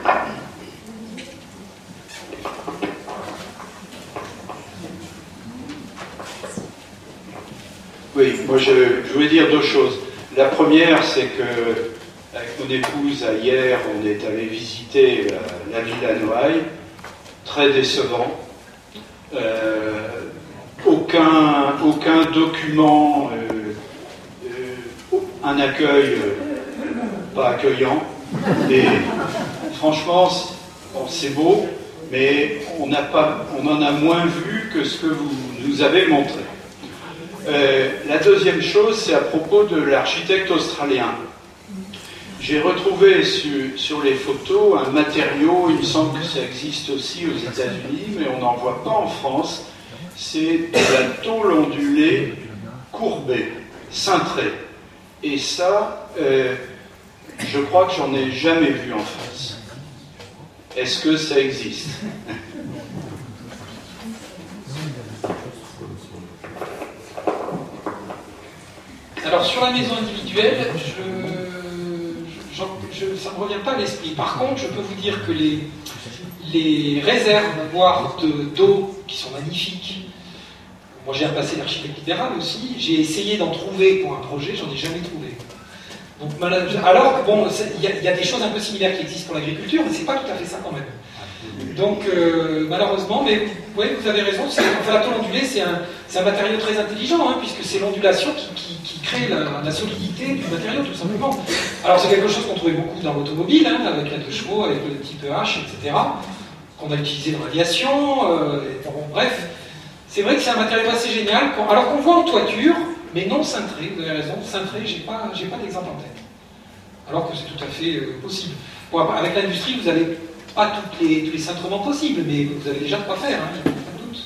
Oui, moi je, je voulais dire deux choses. La première, c'est que avec mon épouse, hier, on est allé visiter la, la villa Noailles, très décevant. Euh, aucun, aucun document, euh, euh, un accueil euh, pas accueillant. Et franchement, bon, c'est beau, mais on, n'a pas, on en a moins vu que ce que vous nous avez montré. Euh, la deuxième chose, c'est à propos de l'architecte australien. J'ai retrouvé sur, sur les photos un matériau, il me semble que ça existe aussi aux États-Unis, mais on n'en voit pas en France. C'est de la tôle ondulée courbée, cintrée. Et ça, euh, je crois que j'en ai jamais vu en France. Est-ce que ça existe? Alors sur la maison individuelle, je, je, je, ça ne me revient pas à l'esprit. Par contre, je peux vous dire que les, les réservoirs d'eau qui sont magnifiques, moi j'ai un passé d'architecte libéral aussi, j'ai essayé d'en trouver pour un projet, j'en ai jamais trouvé. Donc, alors, bon, il y, y a des choses un peu similaires qui existent pour l'agriculture, mais c'est pas tout à fait ça quand même. Donc, euh, malheureusement, mais oui, vous avez raison, enfin, la tôle ondulée, c'est un, un matériau très intelligent, hein, puisque c'est l'ondulation qui, qui, qui crée la, la solidité du matériau, tout simplement. Alors, c'est quelque chose qu'on trouvait beaucoup dans l'automobile, hein, avec la deux chevaux, avec le type H, et cetera, qu'on a utilisé dans l'aviation, euh, bon, bref. C'est vrai que c'est un matériau assez génial, qu'on, alors qu'on voit en toiture, mais non cintré, vous avez raison, cintré, j'ai pas, j'ai pas d'exemple en tête. Alors que c'est tout à fait euh, possible. Bon, avec l'industrie, vous n'avez pas toutes les, tous les cintrements possibles, mais vous avez déjà de quoi faire, hein, il n'y a pas de doute.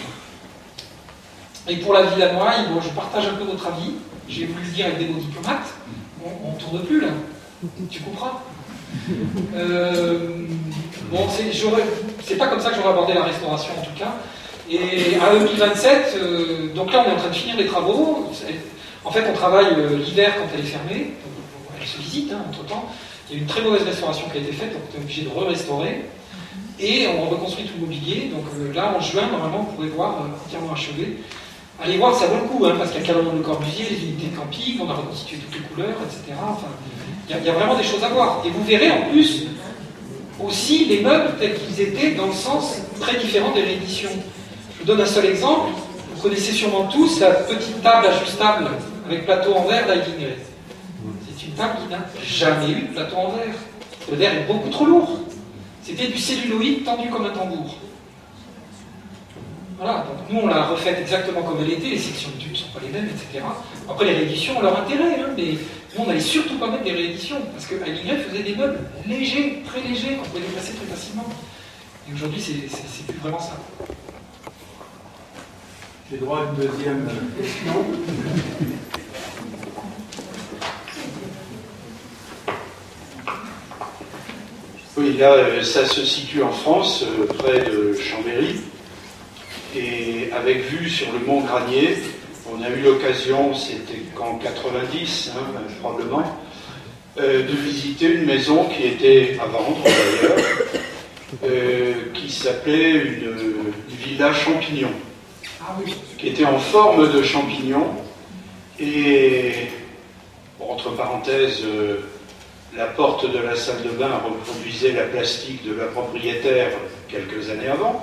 Et pour la ville à Noailles, bon, je partage un peu votre avis, j'ai voulu le dire avec des mots diplomates, on ne tourne plus là, tu comprends euh, Bon, c'est pas comme ça que j'aurais abordé la restauration en tout cas. Et à deux mille vingt-sept, euh, donc là on est en train de finir les travaux. En fait, on travaille euh, l'hiver quand elle est fermée. Donc, elle se visite, hein, entre-temps. Il y a eu une très mauvaise restauration qui a été faite, donc on est obligé de re-restaurer. Et on reconstruit tout le mobilier. Donc euh, là, en juin, normalement, vous pourrez voir euh, entièrement achevé. Allez voir, ça vaut le coup, hein, parce qu'il y a carrément le Corbusier, les unités de camping, on a reconstitué toutes les couleurs, et cetera. Enfin, il y, a, il y a vraiment des choses à voir. Et vous verrez en plus aussi les meubles tels qu'ils étaient dans le sens très différent des rééditions. Je vous donne un seul exemple. Vous connaissez sûrement tous la petite table ajustable avec plateau en verre d'Heilinger. C'est une table qui n'a jamais eu de plateau en verre. Le verre est beaucoup trop lourd. C'était du celluloïde tendu comme un tambour. Voilà, donc nous on l'a refaite exactement comme elle était, les sections de tubes ne sont pas les mêmes, et cetera. Après les rééditions ont leur intérêt, hein, mais nous on n'allait surtout pas mettre des rééditions, parce que Heilinger faisait des meubles légers, très légers, qu'on pouvait déplacer très facilement. Et aujourd'hui c'est plus vraiment ça. J'ai droit à une deuxième question. Oui, là, ça se situe en France, près de Chambéry, et avec vue sur le mont Granier. On a eu l'occasion, c'était qu'en quatre-vingt-dix, hein, probablement, euh, de visiter une maison qui était à vendre d'ailleurs, euh, qui s'appelait une, une villa champignon. Ah oui. Qui était en forme de champignon, et bon, entre parenthèses, euh, la porte de la salle de bain reproduisait la plastique de la propriétaire quelques années avant.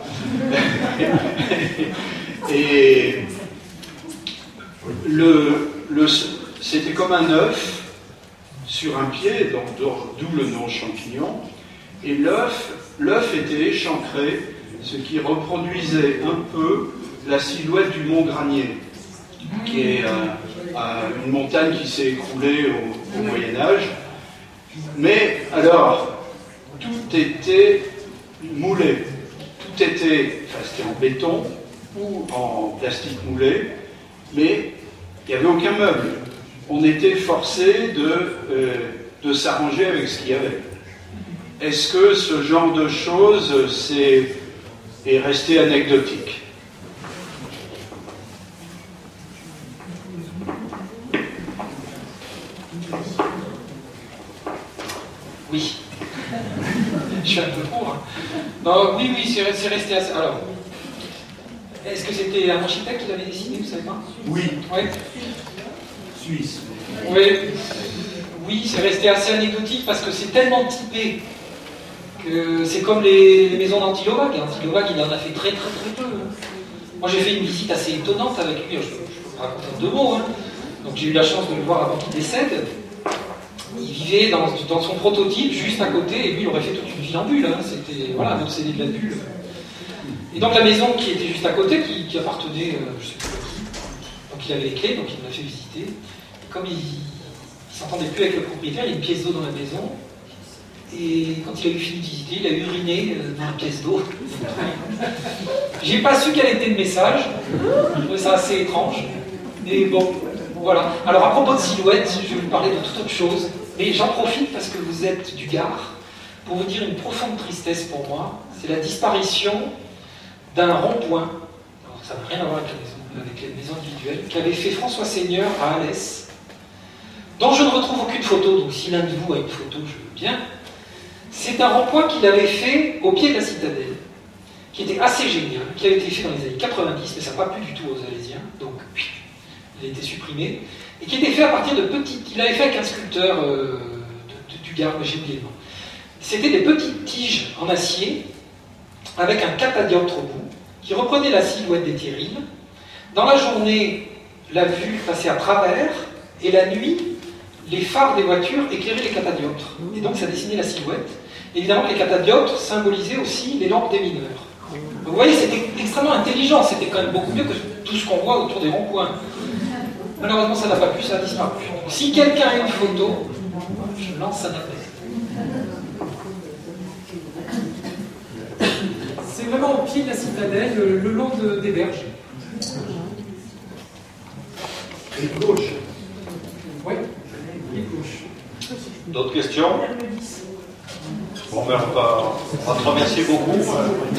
Et le, le, c'était comme un œuf sur un pied, donc d'où le nom champignon, et l'œuf, l'œuf était échancré, ce qui reproduisait un peu la silhouette du mont Granier, qui est euh, euh, une montagne qui s'est écroulée au, au Moyen-Âge. Mais alors, tout était moulé, tout était, enfin c'était en béton ou en plastique moulé, mais il n'y avait aucun meuble. On était forcé de, euh, de s'arranger avec ce qu'il y avait. Est-ce que ce genre de choses c'est, est resté anecdotique ? Oui. Je suis un peu pour. Hein. Non, oui, oui, c'est resté assez. Alors, est-ce que c'était un architecte qui l'avait dessiné, vous savez pas? Oui. Oui. Suisse. Oui. Oui, c'est resté assez anecdotique parce que c'est tellement typé que c'est comme les, les maisons d'Antilovac. Antilovac, il en a fait très, très, très peu. Hein. Moi, j'ai fait une visite assez étonnante avec lui. Je, je peux vous raconter en deux mots. Hein. Donc, j'ai eu la chance de le voir avant qu'il décède. il vivait dans, dans son prototype juste à côté, et lui il aurait fait toute une ville en bulle, hein. C'était voilà, un obsédé de la bulle. Et donc la maison qui était juste à côté, qui, qui appartenait, euh, je sais plus à qui, donc il avait les clés, donc il me l'a fait visiter. Et comme il ne s'entendait plus avec le propriétaire, il y a une pièce d'eau dans la maison, et quand il a eu fini de visiter, il a uriné dans la pièce d'eau. J'ai pas su quel était le message, je trouvais ça assez étrange, mais bon, voilà. Alors à propos de silhouette, je vais vous parler de toute autre chose, mais j'en profite parce que vous êtes du Gard, pour vous dire une profonde tristesse pour moi, c'est la disparition d'un rond-point, alors ça n'a rien à voir avec, la maison, avec les maisons individuelles, qu'avait fait François Seigneur à Alès, dont je ne retrouve aucune photo, donc si l'un de vous a une photo, je veux bien. C'est un rond-point qu'il avait fait au pied de la citadelle, qui était assez génial, qui avait été fait dans les années quatre-vingt-dix, mais ça n'a pas plu du tout aux Alésiens, donc il a été supprimé, et qui était fait à partir de petites... Il avait fait avec un sculpteur euh, de, de, du Gard, mais j'ai oublié le nom. C'était des petites tiges en acier, avec un catadioptre au bout, qui reprenait la silhouette des terrils. Dans la journée, la vue passait à travers, et la nuit, les phares des voitures éclairaient les catadioptres. Et donc ça dessinait la silhouette. Évidemment, les catadioptres symbolisaient aussi les lampes des mineurs. Donc, vous voyez, c'était extrêmement intelligent, c'était quand même beaucoup mieux que tout ce qu'on voit autour des ronds-points. Malheureusement, ça n'a pas pu, ça a disparu. Donc, si quelqu'un a une photo, je lance un appel. C'est vraiment au pied de la citadelle, le, le long de, des berges. Et gauche. Oui, et gauche. D'autres questions? Bon, ben, on va, on va te remercier beaucoup.